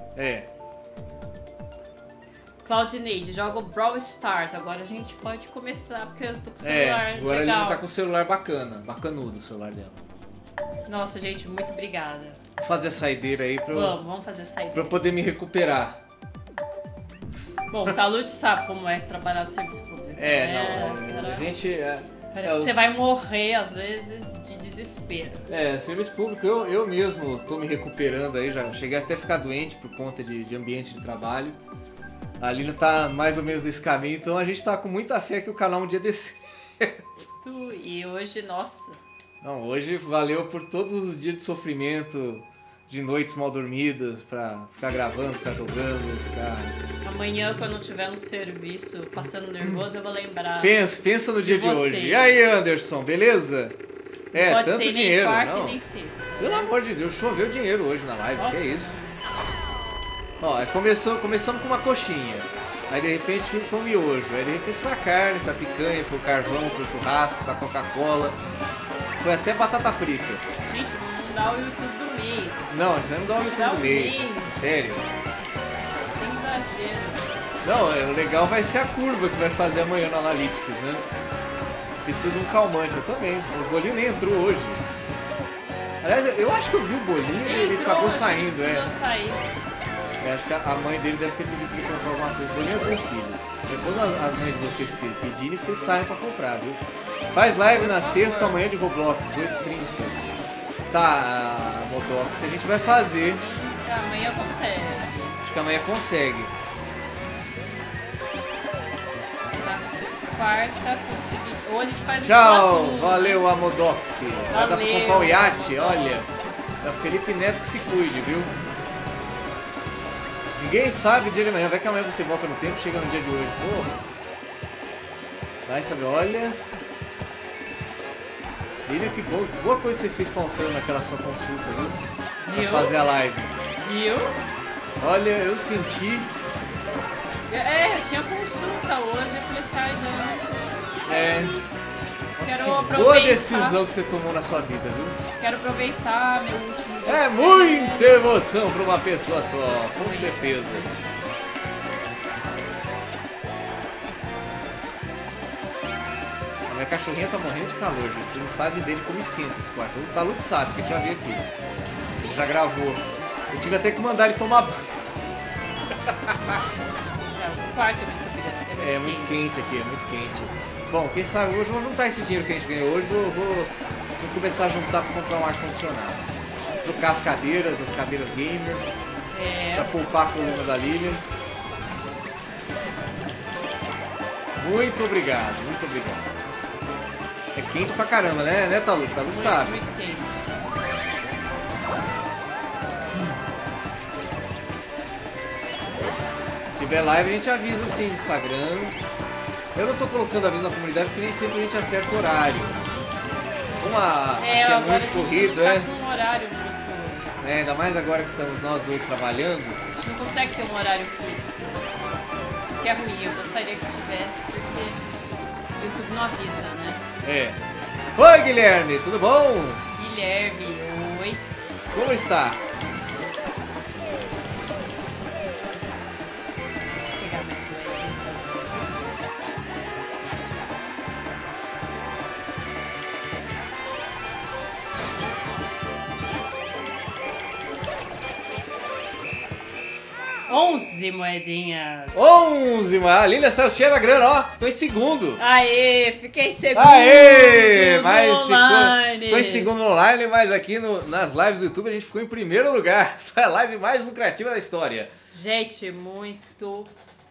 Cloudinade, joga o Brawl Stars. Agora a gente pode começar, porque eu tô com o celular agora legal. Ela tá com o celular bacana, bacanudo o celular dela. Nossa, gente, muito obrigada. Vou fazer a saideira aí pra vamos fazer a saideira. Pra eu poder me recuperar. Bom, o Talude sabe como é trabalhar no serviço público. A gente... Parece que você vai morrer, às vezes, de desespero. Serviço público, eu mesmo tô me recuperando aí, já cheguei até a ficar doente por conta de ambiente de trabalho. A Lina tá mais ou menos nesse caminho, então a gente tá com muita fé que o canal um dia dê certo. E hoje, nossa... Não, hoje valeu por todos os dias de sofrimento, de noites mal dormidas, pra ficar gravando, ficar jogando, ficar... Amanhã, quando eu estiver no serviço, passando nervoso, eu vou lembrar. Pensa no dia de hoje. E aí, Anderson, beleza? Pode tanto ser dinheiro, nem quarta não. e nem sexta. Pelo amor de Deus, choveu dinheiro hoje na live, nossa. Que é isso? Começamos com uma coxinha. Aí de repente foi um miojo, aí de repente foi a carne, foi a picanha, foi o carvão, foi o churrasco, foi a Coca-Cola. Foi até batata frita. Gente, vamos dar o YouTube do mês. Não, a gente vai mudar o YouTube do mês. Sério. Sem exagero. Não, o legal vai ser a curva que vai fazer amanhã no Analytics, né? Precisa de um calmante, eu também. O Bolinho nem entrou hoje. Aliás, eu acho que eu vi o Bolinho e ele acabou saindo, sair. Acho que a mãe dele deve ter pedido pra ele comprar alguma coisa. O Bolinho é bom filho. Quando as mães de vocês pedirem, vocês saem pra comprar, viu? Faz live na sexta, amanhã de Roblox, 8h30. Tá, Modox, a gente vai fazer. Amanhã consegue. Acho que amanhã consegue. Quarta, consegui. Hoje a gente faz Tchau, valeu, Amodox. Vai dar pra comprar o iate, olha. É o Felipe Neto que se cuide, viu? Ninguém sabe o dia de amanhã. Vai que amanhã você volta no tempo, chega no dia de hoje. Pô. Vai saber, olha. Lilian, que boa coisa você fez faltando naquela sua consulta, viu? Pra fazer a live. Viu? Olha, eu senti. Eu tinha consulta hoje, eu falei, sai não. Quero aproveitar. Boa decisão que você tomou na sua vida, viu? Quero aproveitar meu último dia. É muita emoção pra uma pessoa só, com certeza. A minha cachorrinha tá morrendo de calor, gente. Vocês não fazem ideia de como esquenta esse quarto. O Taluto sabe, que já veio aqui. Ele já gravou. Eu tive até que mandar ele tomar banho. O quarto é muito quente aqui, é muito quente. Bom, quem sabe hoje vou juntar esse dinheiro que a gente ganhou hoje, vou começar a juntar para comprar um ar-condicionado. Trocar as cadeiras gamer, para poupar a coluna da Lilian. Muito obrigado, muito obrigado. É quente pra caramba, né, Taluto? Taluto sabe. Muito quente. Se tiver live a gente avisa assim no Instagram. Eu não tô colocando aviso na comunidade porque nem sempre a gente acerta o horário. Como é muito corrido, com um horário muito... ainda mais agora que estamos nós dois trabalhando. A gente não consegue ter um horário fixo. Que é ruim, eu gostaria que tivesse, porque o YouTube não avisa, né? Oi, Guilherme, tudo bom? Guilherme, oi. Como está? Onze moedinhas. 11, mano. A Lilian saiu cheia da grana, ó. Ficou em segundo. Aê, fiquei em segundo. Aê, mas online. Ficou em segundo online, mas aqui nas lives do YouTube a gente ficou em primeiro lugar. Foi a live mais lucrativa da história. Gente, muito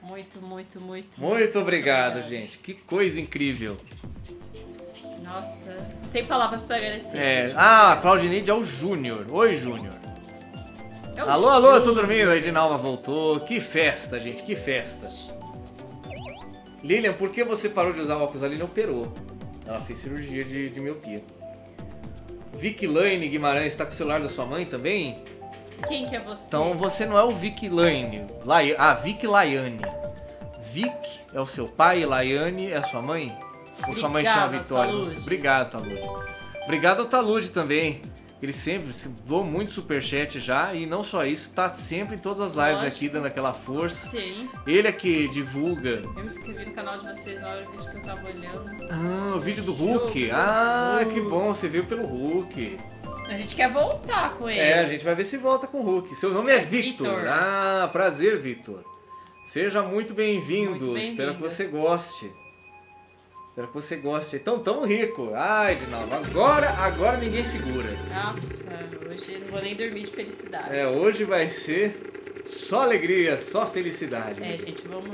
obrigado, gente. Que coisa incrível. Nossa, sem palavras pra agradecer. Claudinide é o Júnior. Oi, Júnior. Alô, eu tô dormindo. A Edinalva voltou. Que festa, gente, que festa. Lilian, por que você parou de usar o óculos? A Lilian operou. Ela fez cirurgia de miopia. Vicky Lane Guimarães, tá com o celular da sua mãe também? Quem que é você? Então você não é o Vicky Lane. Vicky Laiane. Vic é o seu pai e Laiane é a sua mãe? Ou sua mãe chama Vitória? Obrigado, Talude. Obrigado ao Talude também. Ele sempre doou muito superchat já, e não só isso, tá sempre em todas as lives aqui, dando aquela força. Sim. Ele é que divulga. Eu me inscrevi no canal de vocês na hora do vídeo que eu tava olhando. O vídeo do Hulk. Que bom, você veio pelo Hulk. A gente quer voltar com ele. A gente vai ver se volta com o Hulk. Seu nome é Victor. Prazer, Victor. Seja muito bem-vindo. Espero que você goste. Espero que você goste. Então, tão rico. Ai, Edinaldo, agora ninguém segura. Nossa, hoje não vou nem dormir de felicidade. Hoje vai ser só alegria, só felicidade. Gente, vamos...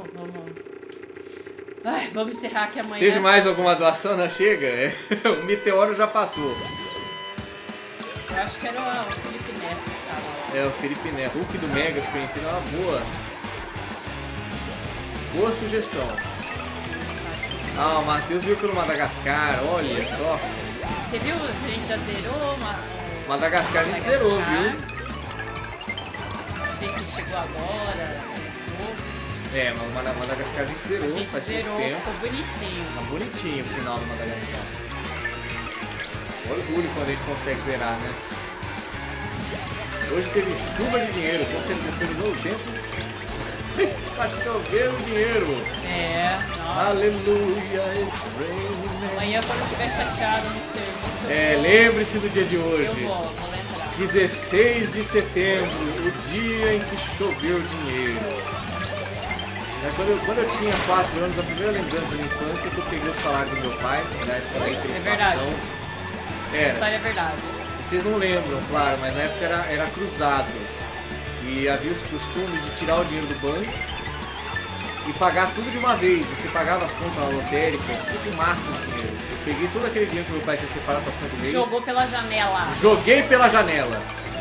vamos encerrar que amanhã... Teve mais alguma doação? Não chega? O meteoro já passou. Eu acho que era o Felipe Neto. O Felipe Neto. Hulk do Mega Super Nintendo é uma boa sugestão. O Matheus viu pelo Madagascar, olha só. Você viu que a gente já zerou? Madagascar a gente zerou, viu? Não sei se chegou agora. Mas Madagascar a gente zerou faz pouco tempo. Ficou bonitinho. Tá bonitinho o final do Madagascar. Orgulho quando a gente consegue zerar, né? Hoje teve chuva de dinheiro, com certeza televisão o tempo. Está chovendo dinheiro. Nossa. Aleluia. Amanhã, quando eu estiver chateado no serviço... Lembre-se do dia de hoje. Eu vou lembrar. 16 de setembro, o dia em que choveu dinheiro. Quando eu tinha 4 anos, a primeira lembrança da minha infância é que eu peguei o salário do meu pai, na época da hiperinflação. É verdade. Essa história é verdade. Vocês não lembram, claro, mas na época era cruzado. E havia os costumes de tirar o dinheiro do banco e pagar tudo de uma vez. Você pagava as contas na lotérica, tudo o máximo de dinheiro. Eu peguei todo aquele dinheiro que meu pai tinha separado para as contas do mês. Jogou pela janela. Joguei pela janela.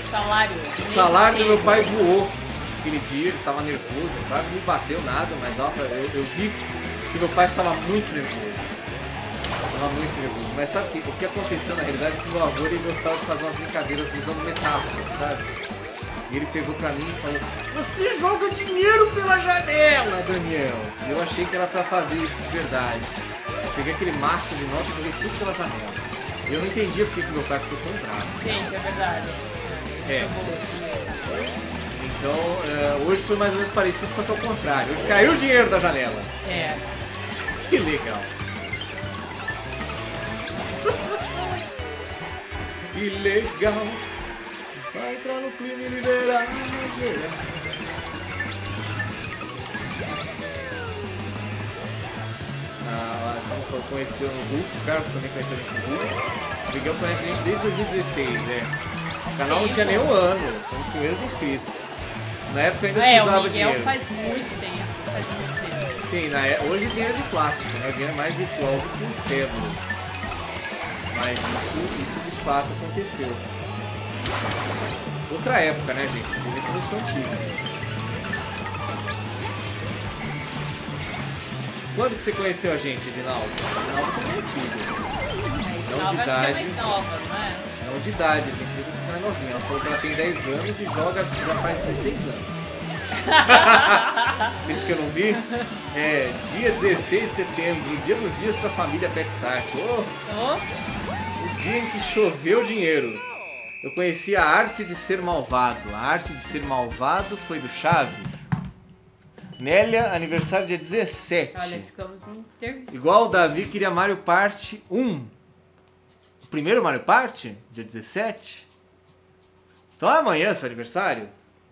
salário. O salário do meu pai voou. Aquele dia ele tava nervoso, claro que não me bateu nada, mas dava pra... eu vi que meu pai estava muito nervoso. Estava muito nervoso. Mas sabe o que aconteceu na realidade é que meu avô ele gostava de fazer umas brincadeiras usando metáforas, sabe? E ele pegou pra mim e falou: "Você joga dinheiro pela janela, Daniel!" E eu achei que era pra fazer isso de verdade. Eu peguei aquele maço de notas e joguei tudo pela janela. E eu não entendia porque que meu pai ficou tão bravo. Gente, é verdade. Então, hoje foi mais ou menos parecido, só que ao contrário. Hoje caiu o dinheiro da janela. É. Que legal. Que legal. Vai entrar no clima e liberar. Então conheceu no Hulk, o Carlos também conheceu a gente no Hulk. O Miguel conhece a gente desde 2016, O canal não tinha nenhum ano, são os primeiros inscritos. Na época ainda se usava dinheiro. O Miguel faz muito tempo, Sim, hoje o dinheiro é de plástico, O dinheiro é mais virtual do que um cérebro. Mas isso de fato aconteceu. Outra época, gente? Ele começou antigo. Quando que você conheceu a gente, Edinaldo? Edinaldo também é antigo. Não de idade. Acho que é mais nova, não é? Não de idade, tem que você é novinha. Ela falou que ela tem 10 anos e joga já faz 16 anos. Isso que eu não vi? Dia 16 de setembro, dia dos dias pra família Pet Start. O dia em que choveu dinheiro. Eu conheci a arte de ser malvado. A arte de ser malvado foi do Chaves. Nélia, aniversário dia 17. Olha, ficamos em terceiro. Igual o Davi queria Mario Party 1. O primeiro Mario Party, dia 17. Então é amanhã seu aniversário.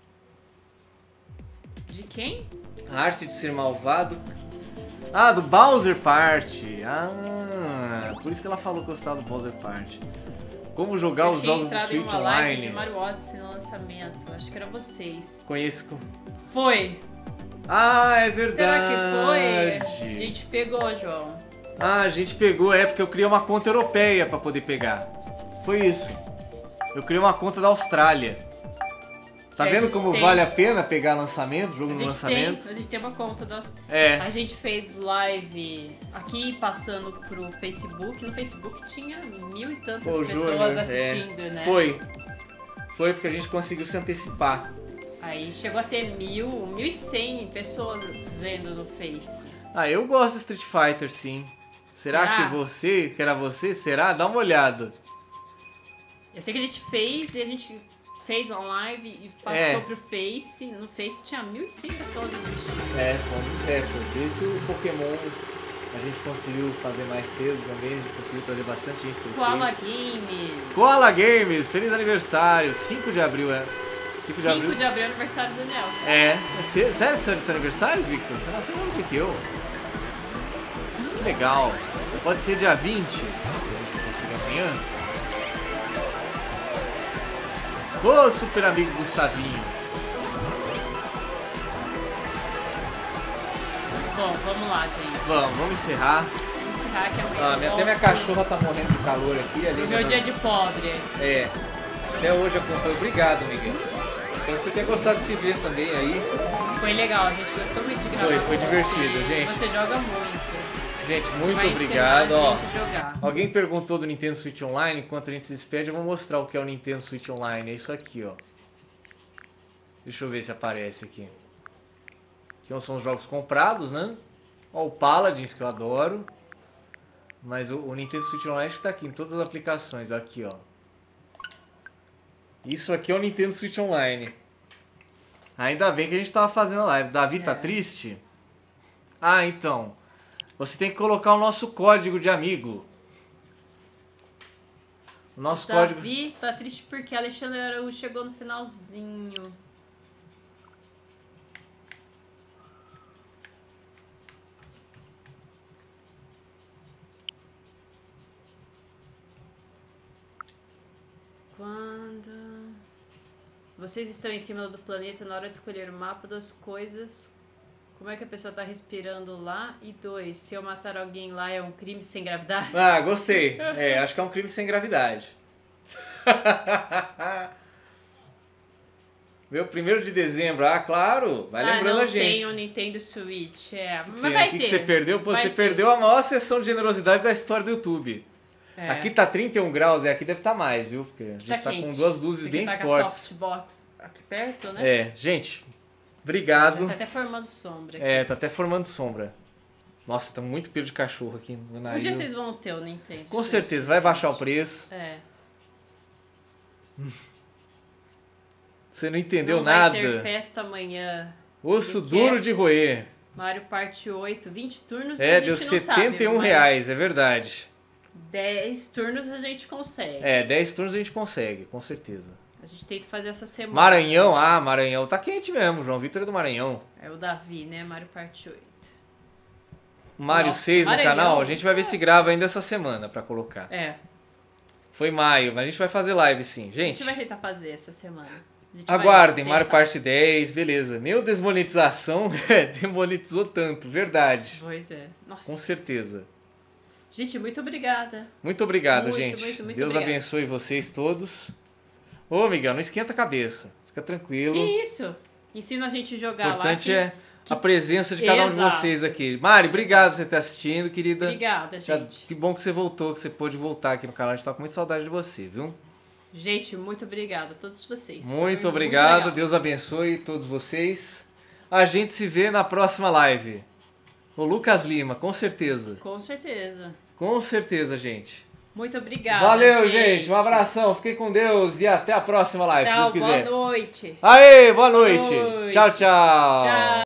De quem? A arte de ser malvado. Ah, do Bowser Party. Por isso que ela falou que gostava do Bowser Party. Como jogar os jogos do Switch Online. Online. De Mario Odyssey no lançamento. Acho que era vocês. Conheço. Foi. É verdade. Será que foi? A gente pegou, João. A gente pegou, porque eu criei uma conta europeia pra poder pegar. Foi isso. Eu criei uma conta da Austrália. Tá vendo como vale a pena pegar lançamento, jogo no lançamento? A gente tem uma conta da A gente fez live aqui passando pro Facebook. No Facebook tinha 1000 e tantas pessoas assistindo, né? Foi porque a gente conseguiu se antecipar. Aí chegou a ter 1100 pessoas vendo no Face. Eu gosto de Street Fighter, sim. Será que era você? Será? Dá uma olhada. Eu sei que a gente fez uma live e passou pro Face. No Face tinha 1100 pessoas assistindo. Fomos recordes. Esse o Pokémon a gente conseguiu fazer mais cedo também. A gente conseguiu trazer bastante gente pro Koala Face. Games. Koala Games, feliz aniversário. 5 de abril, 5 de abril é aniversário do Daniel. Sério que é seu aniversário, Victor? Você nasceu mais do que eu. Que legal. Pode ser dia 20. Se a gente conseguir amanhã. Super amigo Gustavinho. Bom, vamos lá, gente. Vamos encerrar. Vamos encerrar que é até minha cachorra tá morrendo de calor aqui. Ali meu dia de pobre. Até hoje acompanho. Obrigado, Miguel. Espero que você tenha gostado de se ver também aí. Foi legal, a gente gostou muito de gravar. Foi divertido, gente. Você joga muito. Gente, muito obrigado. Alguém perguntou do Nintendo Switch Online. Enquanto a gente se despede, eu vou mostrar o que é o Nintendo Switch Online. É isso aqui, Deixa eu ver se aparece aqui. Aqui são os jogos comprados, né? O Paladins, que eu adoro. Mas o Nintendo Switch Online acho que tá aqui em todas as aplicações. Aqui, Isso aqui é o Nintendo Switch Online. Ainda bem que a gente tava fazendo a live. Davi tá triste? Então. Você tem que colocar o nosso código de amigo. O nosso código... Davi tá triste porque Alexandre Araújo chegou no finalzinho. Quando vocês estão em cima do planeta, na hora de escolher o mapa das coisas... Como é que a pessoa tá respirando lá? E 2, se eu matar alguém lá é um crime sem gravidade? Gostei. Acho que é um crime sem gravidade. Meu 1º de dezembro. Ah, claro. Vai lembrando a gente. Tem o Nintendo Switch. Mas vai ter. O que você perdeu? Pô, você perdeu a maior sessão de generosidade da história do YouTube. Aqui tá 31 graus, aqui deve estar mais, viu? Porque a gente tá com 2 luzes bem fortes. Com a softbox aqui perto, né? Gente, obrigado. Já tá até formando sombra aqui. Tá até formando sombra. Nossa, tá muito pelo de cachorro aqui no nariz. Um dia vocês vão ter o Nintendo. Com certeza, vai baixar o preço. Você não entendeu nada. Vai ter festa amanhã. Osso duro de roer. Mario Party 8, 20 turnos. Deu R$71, é verdade. 10 turnos a gente consegue. 10 turnos a gente consegue, com certeza. A gente tenta fazer essa semana. Maranhão, Maranhão tá quente mesmo. João Vitor é do Maranhão. É o Davi, né? Mario Party 8. Mario 6 no canal, a gente vai ver se grava ainda essa semana pra colocar. Foi maio, mas a gente vai fazer live sim, gente. A gente vai tentar fazer essa semana. Aguardem, Mario Party 10, beleza. Nem o desmonetização demonetizou tanto, verdade. Pois é. Nossa. Com certeza. Gente, muito obrigada. Muito obrigado, gente. Muito Deus abençoe vocês todos. Ô, Miguel, não esquenta a cabeça. Fica tranquilo. Que isso? Ensina a gente a jogar lá. O importante é a presença de cada um de vocês aqui. Mari, obrigado por você estar assistindo, querida. Obrigada, gente. Que bom que você voltou, que você pôde voltar aqui no canal. A gente tá com muita saudade de você, viu? Gente, muito obrigada a todos vocês. Muito obrigado. Deus abençoe todos vocês. A gente se vê na próxima live. O Lucas Lima, com certeza. Com certeza. Com certeza, gente. Muito obrigada. Valeu, gente. Um abração. Fiquem com Deus e até a próxima live, tchau, se Deus quiser. Boa noite. Aê, boa noite. Tchau, tchau.